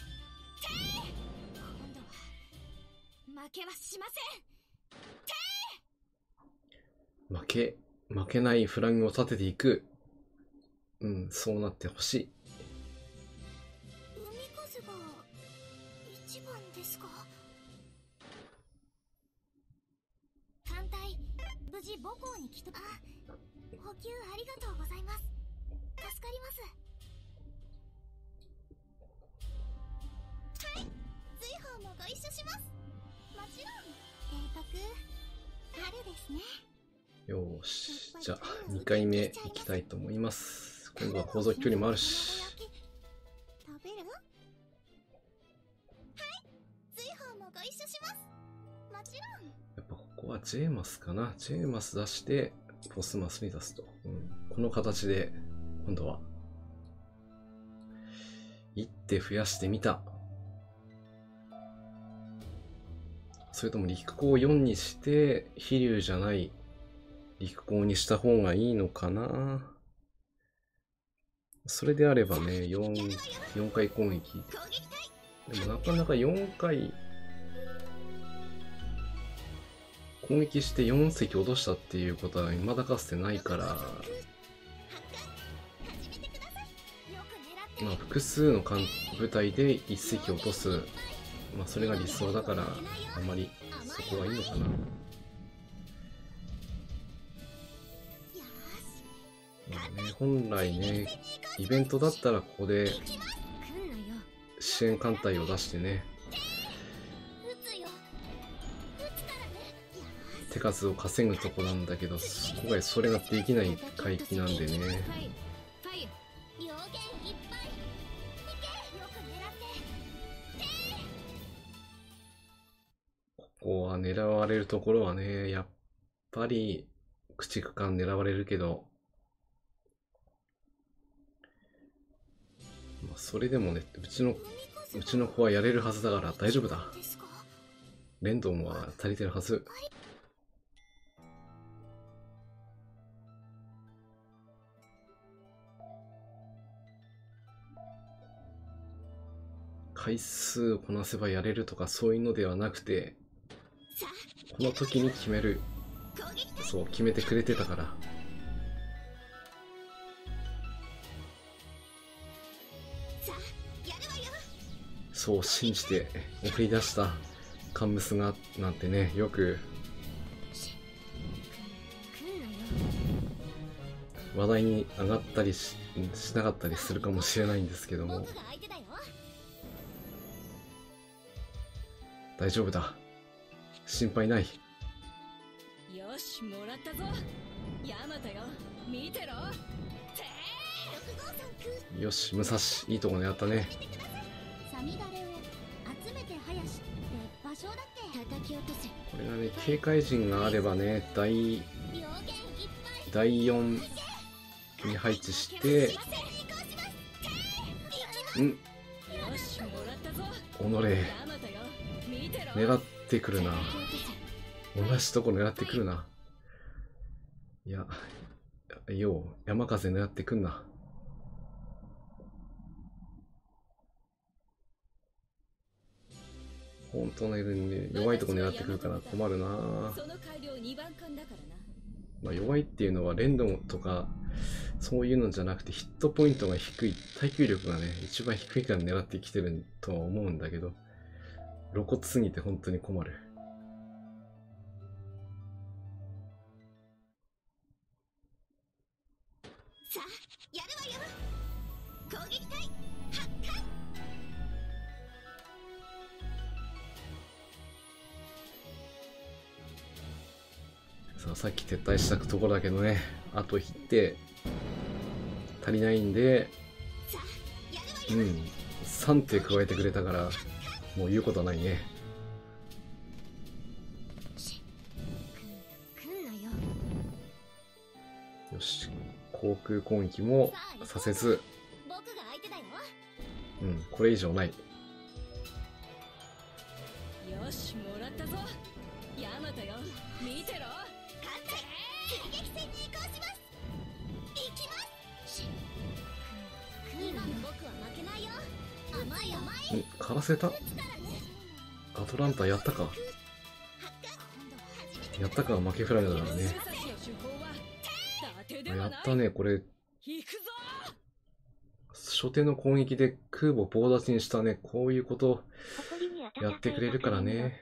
今度は負けはしません。 負け、負けないフラグを立てていく。うん、そうなってほしい。 海風が一番ですか。艦隊無事母港に来た。あ、補給ありがとうございます。助かります。はい、随伴もご一緒します。もちろん。提督春ですね。 よーし、じゃあにかいめいきたいと思います。今度は航続距離もあるし。 食べる？はい、 ちろん。 やっぱここはジェーマスかな。ジェーマス出して、ボスマスに出すと。うん、この形で、今度は、一手増やしてみた。それとも陸行よんにして、飛竜じゃない陸行にした方がいいのかな。それであればね、よん、よんかい攻撃。でもなかなかよんかい攻撃してよん隻落としたっていうことは未だかつてないから、まあ複数の部隊でいっ隻落とす、まあそれが理想だから、あんまりそこはいいのかな。まあね、本来ね、イベントだったらここで支援艦隊を出してね、手数を稼ぐとこなんだけど、今回それができない海域なんでね。ここは狙われるところはね、やっぱり駆逐艦狙われるけど、まあ、それでもね、うちのうちの子はやれるはずだから大丈夫だ。レンドンは足りてるはず。回数をこなせばやれるとかそういうのではなくて、この時に決める。そう決めてくれてたから。そう信じて送り出したカンムスがなんてね、よく話題に上がったり し, しなかったりするかもしれないんですけども、大丈夫だ、心配ない。 よし、もらったぞヤマトよ、見てろ。 よし、武蔵いいとこ狙ったね。 サミダレを集めて林って場所だっけ。叩き落とせ。 これがね、警戒陣があればね、第だいよんに配置して、んおのれ、狙ってくるな。同じとこ狙ってくるな。いや、よう、山風狙ってくんな。本当のね、弱いとこ狙ってくるから困るな。まあ弱いっていうのはレンドンとかそういうのじゃなくて、ヒットポイントが低い、耐久力がね一番低いから狙ってきてるとは思うんだけど、露骨すぎて本当に困る。 さあやるわよ、攻撃隊発艦。 さあさっき撤退したところだけどね、あと一手足りないんで、うん、さん手加えてくれたからもう言うことはないね。よし、航空攻撃もさせず、うん、これ以上ない。 よし、もらったぞヤマトよ、見てろ。 追撃戦に移行します。行きます。今の僕は負けないよ。甘い甘い。 ん、枯らせた。アトランタやったか。やったか、負けフラグだからね。やったね、これ。初手の攻撃で空母棒立ちにしたね。こういうことやってくれるからね。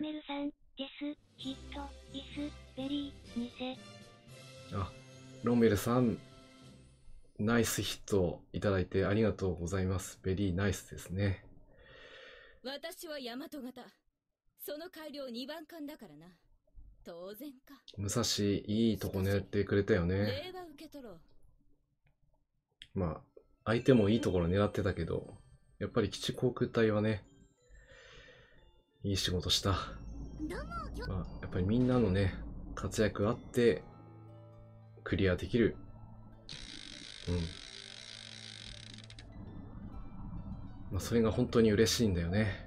あ、ロンベルさん、ナイスヒットをいただいてありがとうございます。ベリーナイスですね。 私は大和型。その改良にばん艦だからな。当然か。 武蔵、いいとこ狙ってくれたよね。 礼は受け取ろう。 まあ、相手もいいところ狙ってたけど、やっぱり基地航空隊はね、いい仕事した。 まあ、やっぱりみんなのね、活躍あって、クリアできる。うん。まあ、それが本当に嬉しいんだよね。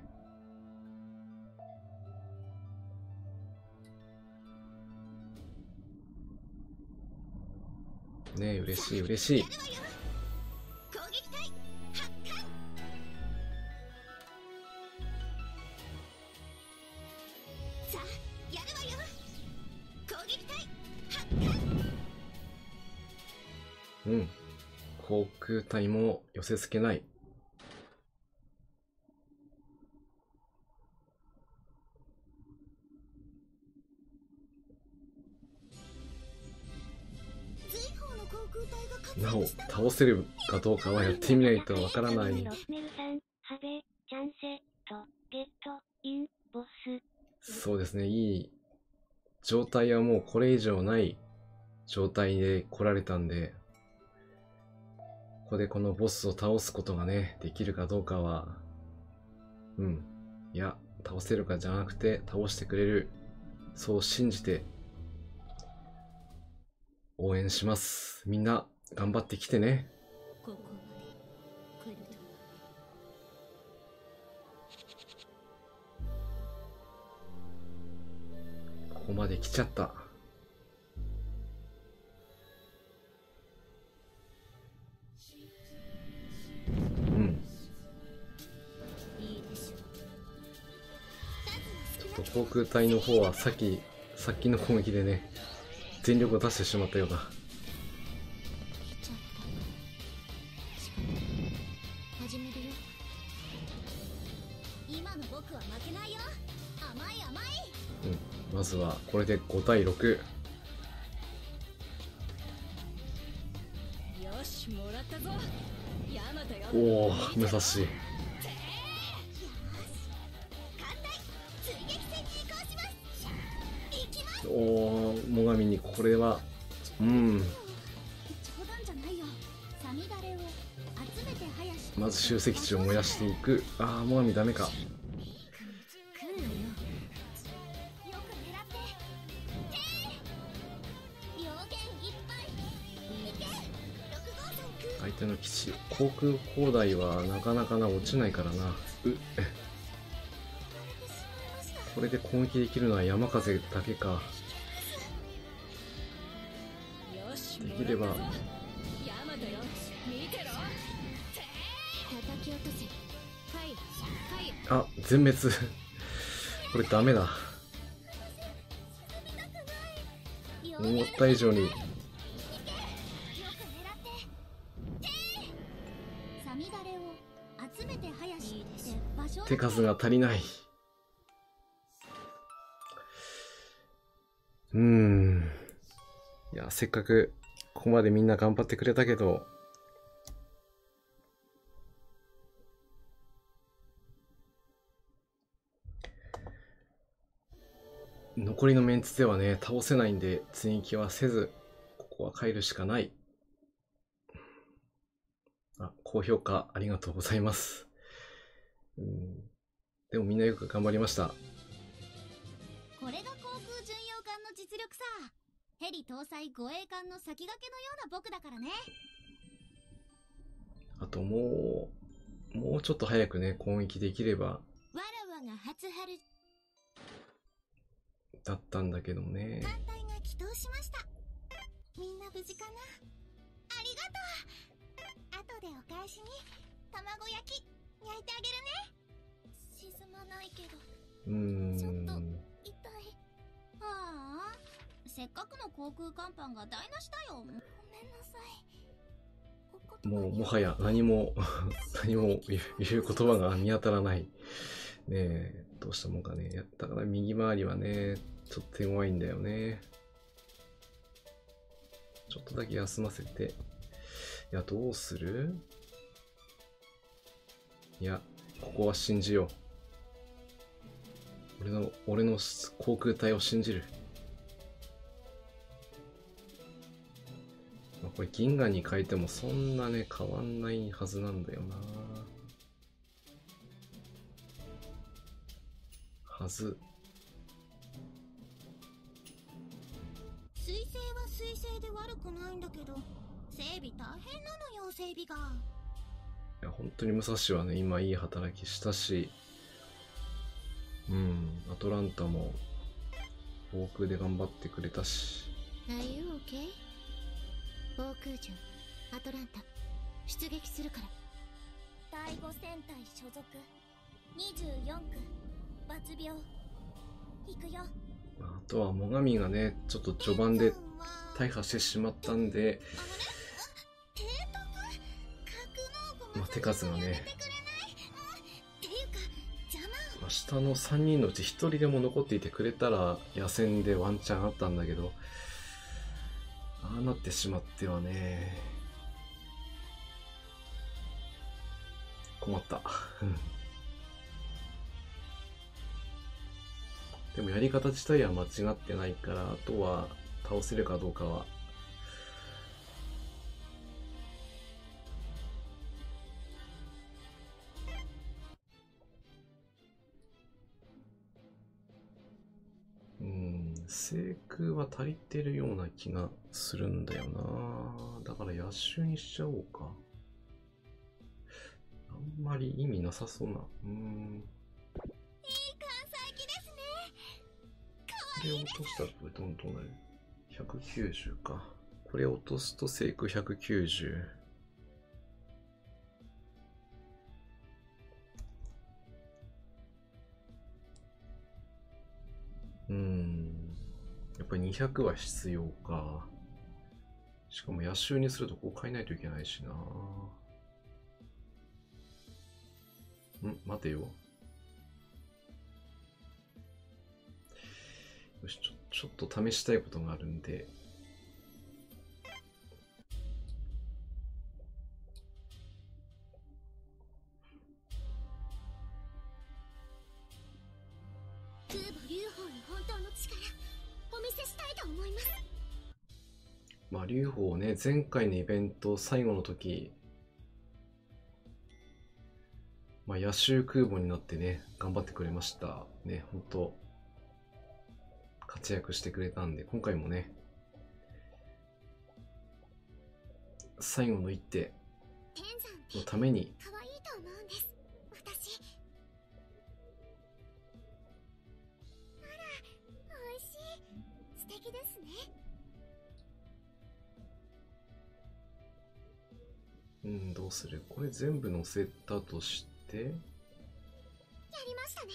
ねえ、嬉しい、嬉しい。うん。航空隊も寄せ付けない。なお、倒せるかどうかはやってみないとわからない。そうですね、いい状態はもうこれ以上ない状態で来られたんで、ここでこのボスを倒すことがね、できるかどうかは、うん。いや、倒せるかじゃなくて、倒してくれる。そう信じて、応援します。みんな、頑張ってきてね。ここまで来るとは。ここまで来ちゃった。うん。ちょっと航空隊の方はさっき、さっきの攻撃でね、全力を出してしまったようだ。うん、まずはこれでごたいろく。おお、武蔵。おお、最上にこれは、うん。まず集積地を燃やしていく。ああ、最上ダメか。相手の基地、航空砲台はなかなかな落ちないからな。うこれで攻撃できるのは山風だけか。できればあ、全滅これダメだ。思った以上に手数が足りない。うーん。いや、せっかくここまでみんな頑張ってくれたけど、残りのメンツではね、倒せないんで、追撃はせず、ここは帰るしかない。あ、高評価ありがとうございます。うん、でもみんなよく頑張りました。 これが航空巡洋艦の実力さ。ヘリ搭載護衛艦の先駆けのような僕だからね。 あともう、もうちょっと早くね、攻撃できれば。わらわが初春。 だったんだけどね。 艦隊が帰投しました。みんな無事かな。ありがとう。後でお返しに卵焼き焼いてあげるね。沈まないけど。うーん。ちょっと痛い。ああ。せっかくの航空甲板が台無しだよ。ごめんなさい。 もうもはや何も何も言う言葉が見当たらない。ねえ、どうしたもんかね。やったから右回りはね、ちょっと手強いんだよね。ちょっとだけ休ませて。いや、どうする？いや、ここは信じよう。俺の、俺の航空隊を信じる。まあ、これ銀河に変えてもそんなね、変わんないはずなんだよな。はず。 悪くないんだけど整備大変なのよ。整備がいや本当に武蔵はね今いい働きしたし、うんアトランタも防空で頑張ってくれたし。 Are you okay? 防空準アトランタ出撃するから。 だいご戦隊所属にじゅうよんく抜病行くよ。 あとは最上がねちょっと序盤で大破してしまったんで、まあ、手数がね、まあ、下のさんにんのうちひとりでも残っていてくれたら野戦でワンチャンあったんだけど、ああなってしまってはね困ったでもやり方自体は間違ってないから、あとは倒せるかどうかはうーん制空は足りてるような気がするんだよな。だから野手にしちゃおうか。あんまり意味なさそうな。うーんこれを落としたらどんどんなるひゃくきゅうじゅうか。これを落とすと制空ひゃくきゅうじゅう。うーんやっぱりにひゃくは必要か。しかも野手にするとこう変えないといけないしな。ん待てよ。よし、ちょ、ちょっと試したいことがあるんで。 空母劉邦の本当の力お見せしたいと思います。 まあ、劉邦ね、前回のイベント最後の時、まあ、野手空母になってね、頑張ってくれました。ね、本当活躍してくれたんで、今回もね、最後の一手のために、 可愛いと思うんです、私。あら、美味しい。素敵ですね。 うん、どうする？これ全部乗せたとして、やりましたね。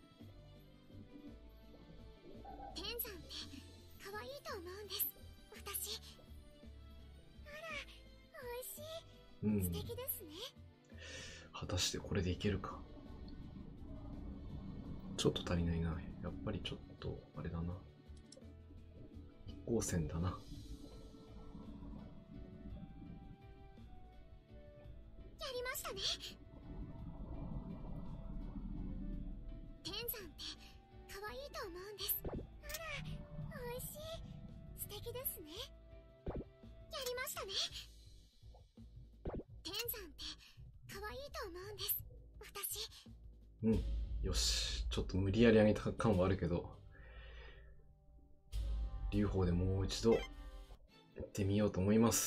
天山って可愛いと思うんです、私。あら、美味しい。 うん、 素敵ですね。 果たしてこれでいけるか。ちょっと足りないな。やっぱりちょっとあれだな。一光線だな。 やりましたね。天山って可愛いと思うんです。あら、美味しい。素敵ですね。やりましたね。天山って可愛いと思うんです、私。 うん、よし。ちょっと無理やり上げた感はあるけど、劉邦でもう一度行ってみようと思います。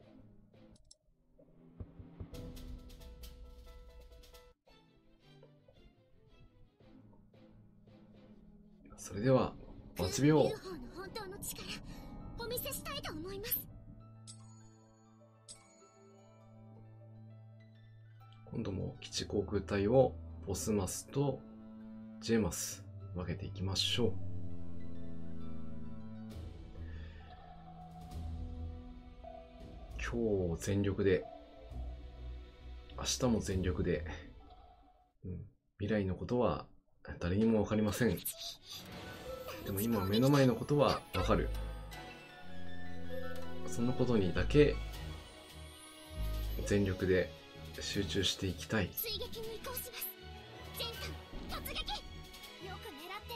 それでは抜病。 劉邦の本当の力お見せしたいと思います。 今度も基地航空隊をボスマスとジェマス分けていきましょう。今日全力で、明日も全力で、うん、未来のことは誰にも分かりません。でも今目の前のことは分かる。そのことにだけ全力で集中していきたい。 追撃に移行します。全艦突撃。よく狙って。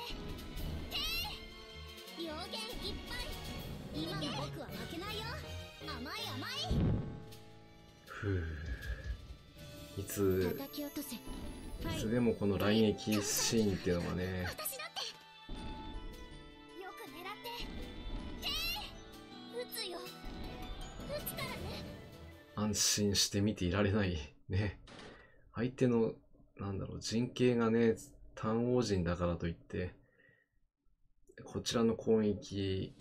てー。妖言いっぱい。今の僕は負けないよ。甘い甘い。 ふう。いつ叩き落とせ。 いつでもこの乱撃シーンっていうのがね。 私だって。よく狙って。てー。撃つよ。 安心して見ていられないね。相手のなんだろう陣形がね単王陣だからといってこちらの攻撃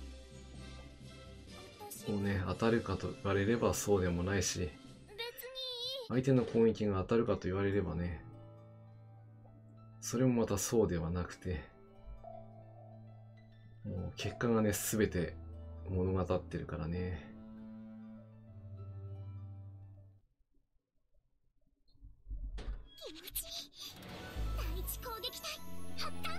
をね当たるかと言われればそうでもないし、相手の攻撃が当たるかと言われればねそれもまたそうではなくて、もう結果がね全て物語ってるからね。 気持ちいい。第一攻撃隊発艦。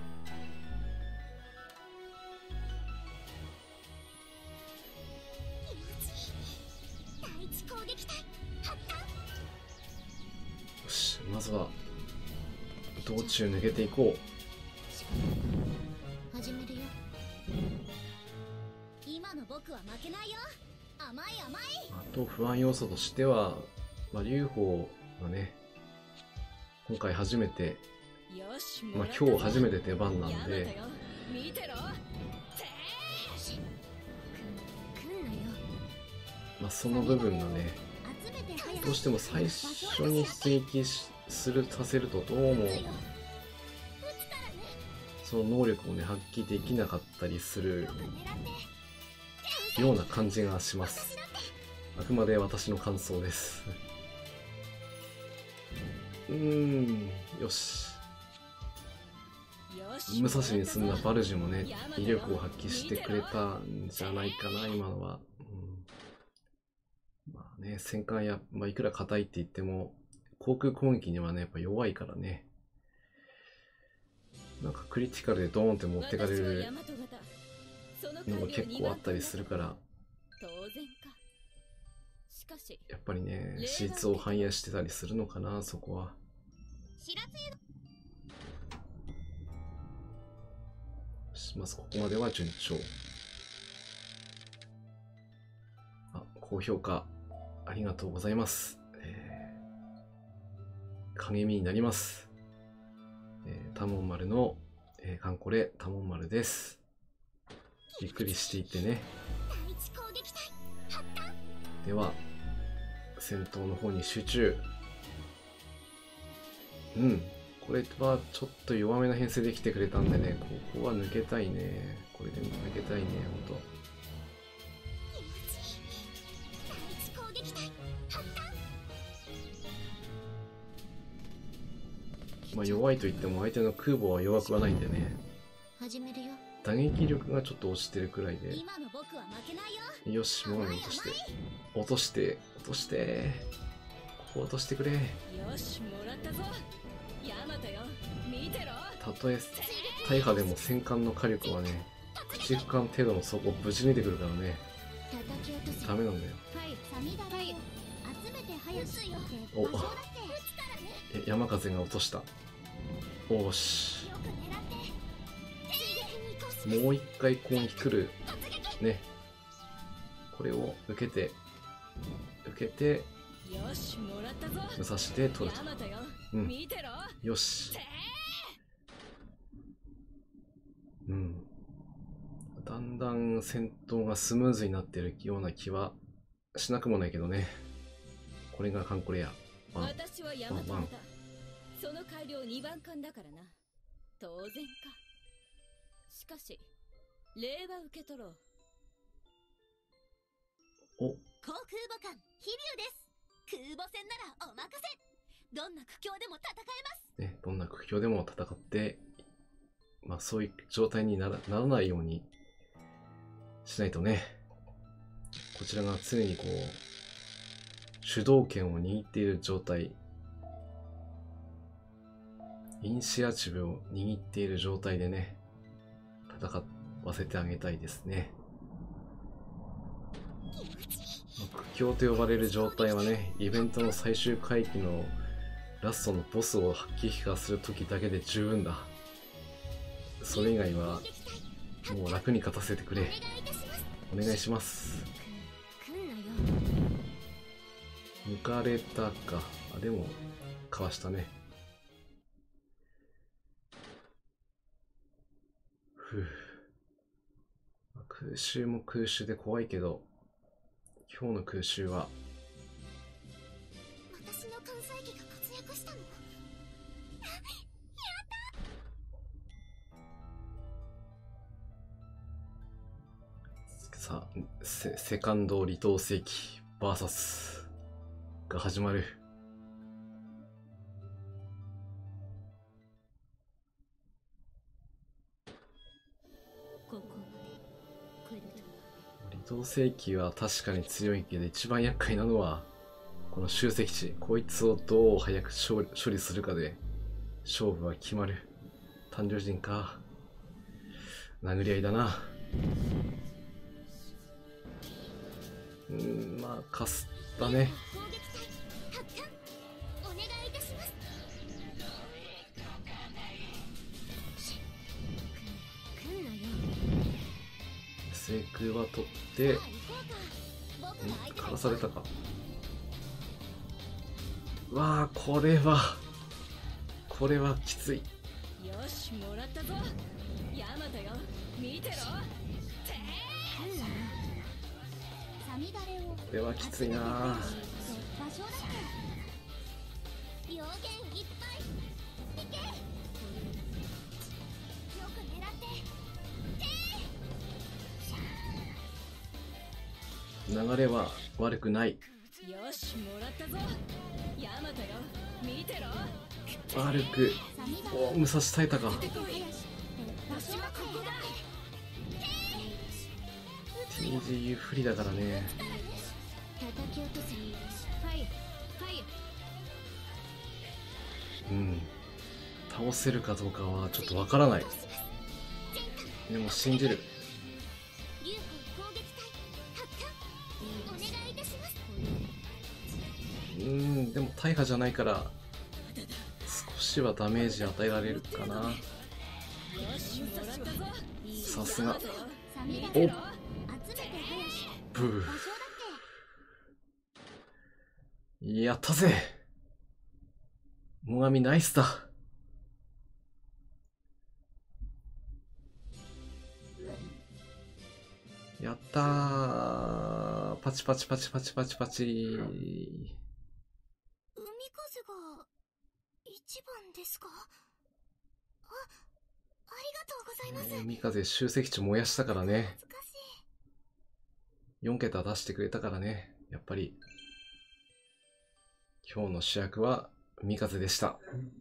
気持ちいい。第一攻撃隊発艦。 よし、まずは道中抜けていこう。始めるよ。今の僕は負けないよ。甘い甘い。 あと不安要素としては、まあ、劉邦がね今回初めて、まあ、今日初めて出番なんで、まあ、その部分がねどうしても最初に出撃するさせるとどうもその能力をね発揮できなかったりするような感じがします。あくまで私の感想です。うーん、よし。武蔵に住んだバルジュもね威力を発揮してくれたんじゃないかな今のは。うん、まあね戦艦や、まあ、いくら硬いって言っても航空攻撃にはねやっぱ弱いからね。なんかクリティカルでドーンって持ってかれるのも結構あったりするから、やっぱりね史実を反映してたりするのかなそこは。まずここまでは順調。あ、高評価ありがとうございます。えー、励みになります。えー、タモン丸の、えー、カンコレタモン丸です。ゆっくりしていってね。では戦闘の方に集中。うん、これはちょっと弱めな編成で来てくれたんでね、ここは抜けたいね。これで抜けたいね、ほんと。まあ弱いと言っても相手の空母は弱くはないんでね。打撃力がちょっと落ちてるくらいで。よし、もう落として。落として、落として。ここ落としてくれ。たとえ大破でも戦艦の火力はね、駆逐艦程度の底をぶち抜いてくるからね。ダメなんだよ。おえ山風が落とした。おし。もう一回攻撃来る。ね。これを受けて、受けて、武蔵で取ると。うん。よし。うん。だんだん戦闘がスムーズになってるような気はしなくもないけどね。これがカンコレや。 私はヤマト型。その改良にばん艦だからな。当然か。しかし、礼は受け取ろう。 お。 航空母艦飛龍です。空母戦ならお任せ。どんな苦境でも戦えます。 ね、どんな苦境でも戦って、まあそういう状態になら、ならないようにしないとね。こちらが常にこう主導権を握っている状態、イニシアチブを握っている状態でね、戦わせてあげたいですね。苦境と呼ばれる状態はね、イベントの最終回帰のラストのボスを撃破するときだけで十分だ。それ以外はもう楽に勝たせてくれ。お願いします。抜かれたか。あ、でもかわしたね。ふう。空襲も空襲で怖いけど、 今日の空襲は私の関西機が活躍したの？ さあセ、セカンド離島世紀 ブイエス が始まる。 ここまで来るとは。 離島世紀は確かに強いけど、一番厄介なのはこの集積地、こいつをどう早く処理処理するかで勝負は決まる。誕生人か、殴り合いだな。うーん、まあかすったね。 攻撃隊発艦お願いいたします。 来んなよ。 制空は取って、んさあ行こうか。僕の相手かわされたか。うわあ、これはこれはきつい。 よし、もらったぞ。ヤマトよ、見てろ。て来んなよ。 サミダレをこれはきついな。 場所だって要言いっぱいいけ。よく狙って。 流れは悪くない。 よし、もらったぞ。ヤマトよ、見てろ。 悪く、 サミダレお、武蔵耐えたか。 出てこい。 場所だってティージーユー 不利だからね。 叩き落とせ。ファイファイうん、倒せるかどうかはちょっとわからない。でも信じる。 竜砲攻撃隊発艦お願いいたします。 うーん、でも大破じゃないから少しはダメージ与えられるかな。 よし、もらったぞ。 さすが。 サミダお、 レ集めて林ブー。 場所だってやったぜ。最上ナイスだ。やったー。パチパチパチパチパチパチ。 海風が一番ですか？あ、ありがとうございます。 海風集積地燃やしたからね。 恥ずかしい。 よん桁出してくれたからね。やっぱり今日の主役は海風でした。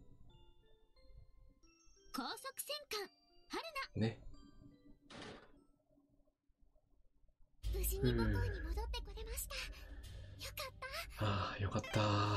高速戦艦春ね。 無事に母校に戻ってこれました。よかった。 ああ、よかった。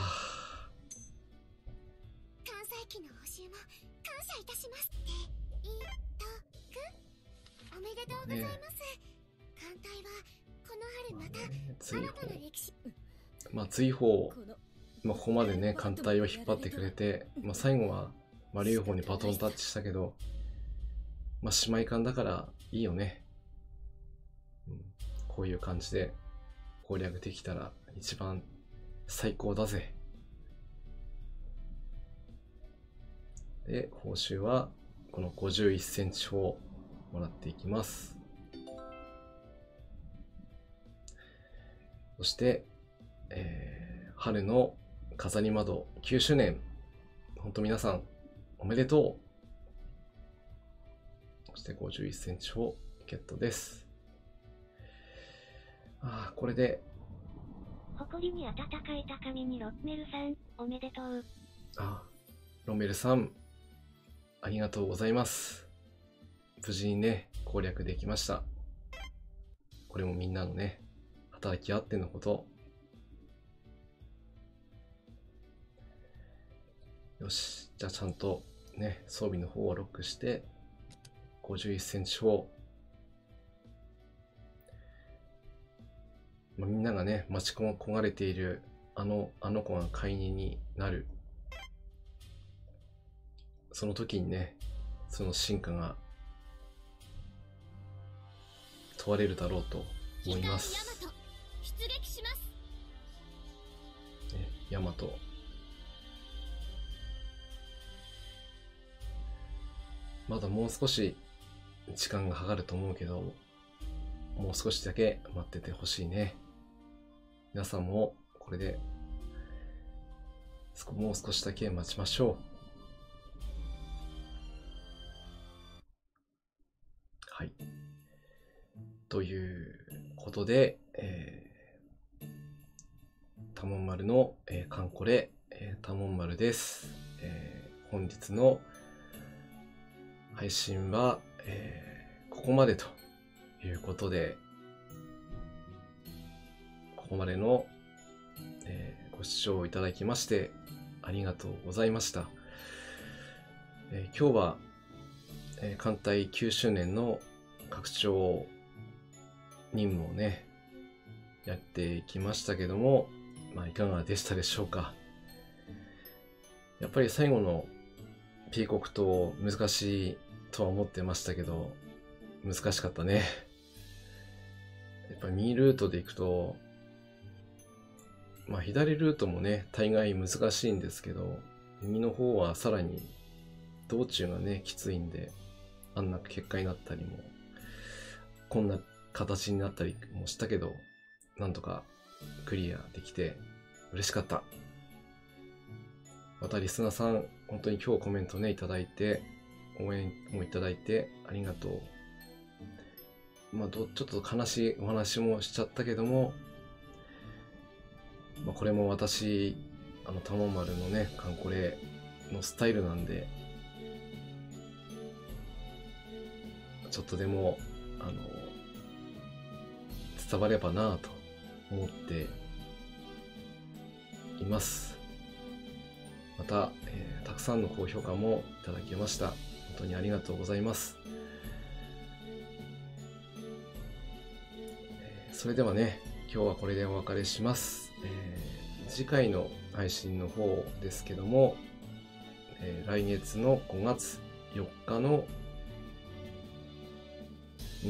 関西機の補修も感謝いたしますって言っとく。おめでとうございます。艦隊はこの春また追新たな放。 歴史。 まあ追放。 このまあここまでね、艦隊を引っ張ってくれて、まあ最後は、まあ、劉邦にバトンタッチしたけど、まあ姉妹艦だからいいよね。うん、こういう感じで攻略できたら一番最高だぜ。で、報酬はこのごじゅういっセンチ砲もらっていきます。そして、えー、春の飾り窓きゅうしゅうねん、ほんと皆さんおめでとう。そしてごじゅういっセンチ砲ゲットです。ああ、これで、 誇りに温かい高みにロッメルさん、おめでとう。 あ、ロメルさん、ありがとうございます。無事にね、攻略できました。これもみんなのね、働きあってのこと。よし、じゃあちゃんとね、装備の方をロックして、ごじゅういっセンチ砲。まあ、みんながね、待ち焦がれている、あの、あの子が解任になる。その時にね、その進化が問われるだろうと思います。 ヤマト出撃します。 ね、ヤマト。まだもう少し時間がかかると思うけど、もう少しだけ待っててほしいね。 皆さんもこれでもう少しだけ待ちましょう。はい。ということで、えー、タモン丸の、えー、カンコレ、えー、タモン丸です。えー、本日の配信は、えー、ここまでということで、ここまでの、えー、ご視聴いただきましてありがとうございました。えー、今日は、えー、艦隊きゅうしゅうねんの拡張任務をね、やってきましたけども、まあいかがでしたでしょうか。やっぱり最後のピーコク島難しいとは思ってましたけど、難しかったね。やっぱり右ルートで行くと、まあ左ルートもね、大概難しいんですけど、右の方はさらに道中がね、きついんで、あんな結果になったりも、こんな形になったりもしたけど、なんとかクリアできて嬉しかった。またリスナーさん、本当に今日コメントね、いただいて、応援もいただいてありがとう。まあ、どちょっと悲しいお話もしちゃったけども、まあ、これも私、あの、タモン丸のね、カンコレのスタイルなんで、ちょっとでも、あの、伝わればなぁと思っています。また、えー、たくさんの高評価もいただきました。本当にありがとうございます。えー、それではね、今日はこれでお別れします。えー、次回の配信の方ですけども、えー、来月のごがつよっかのうん、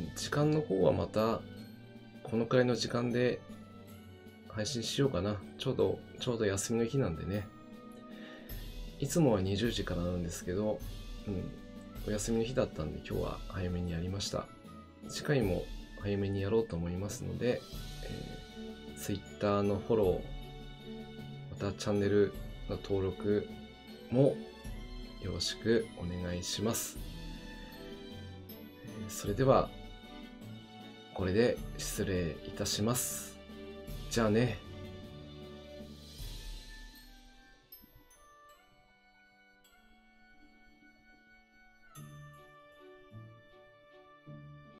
時間の方はまたこのくらいの時間で配信しようかな。ちょうど、ちょうど休みの日なんでね。いつもはにじゅうじからなんですけど、うん、お休みの日だったんで今日は早めにやりました。次回も早めにやろうと思いますので、えー、Twitter のフォロー、またチャンネルの登録もよろしくお願いします。それでは、これで失礼いたします。じゃあね。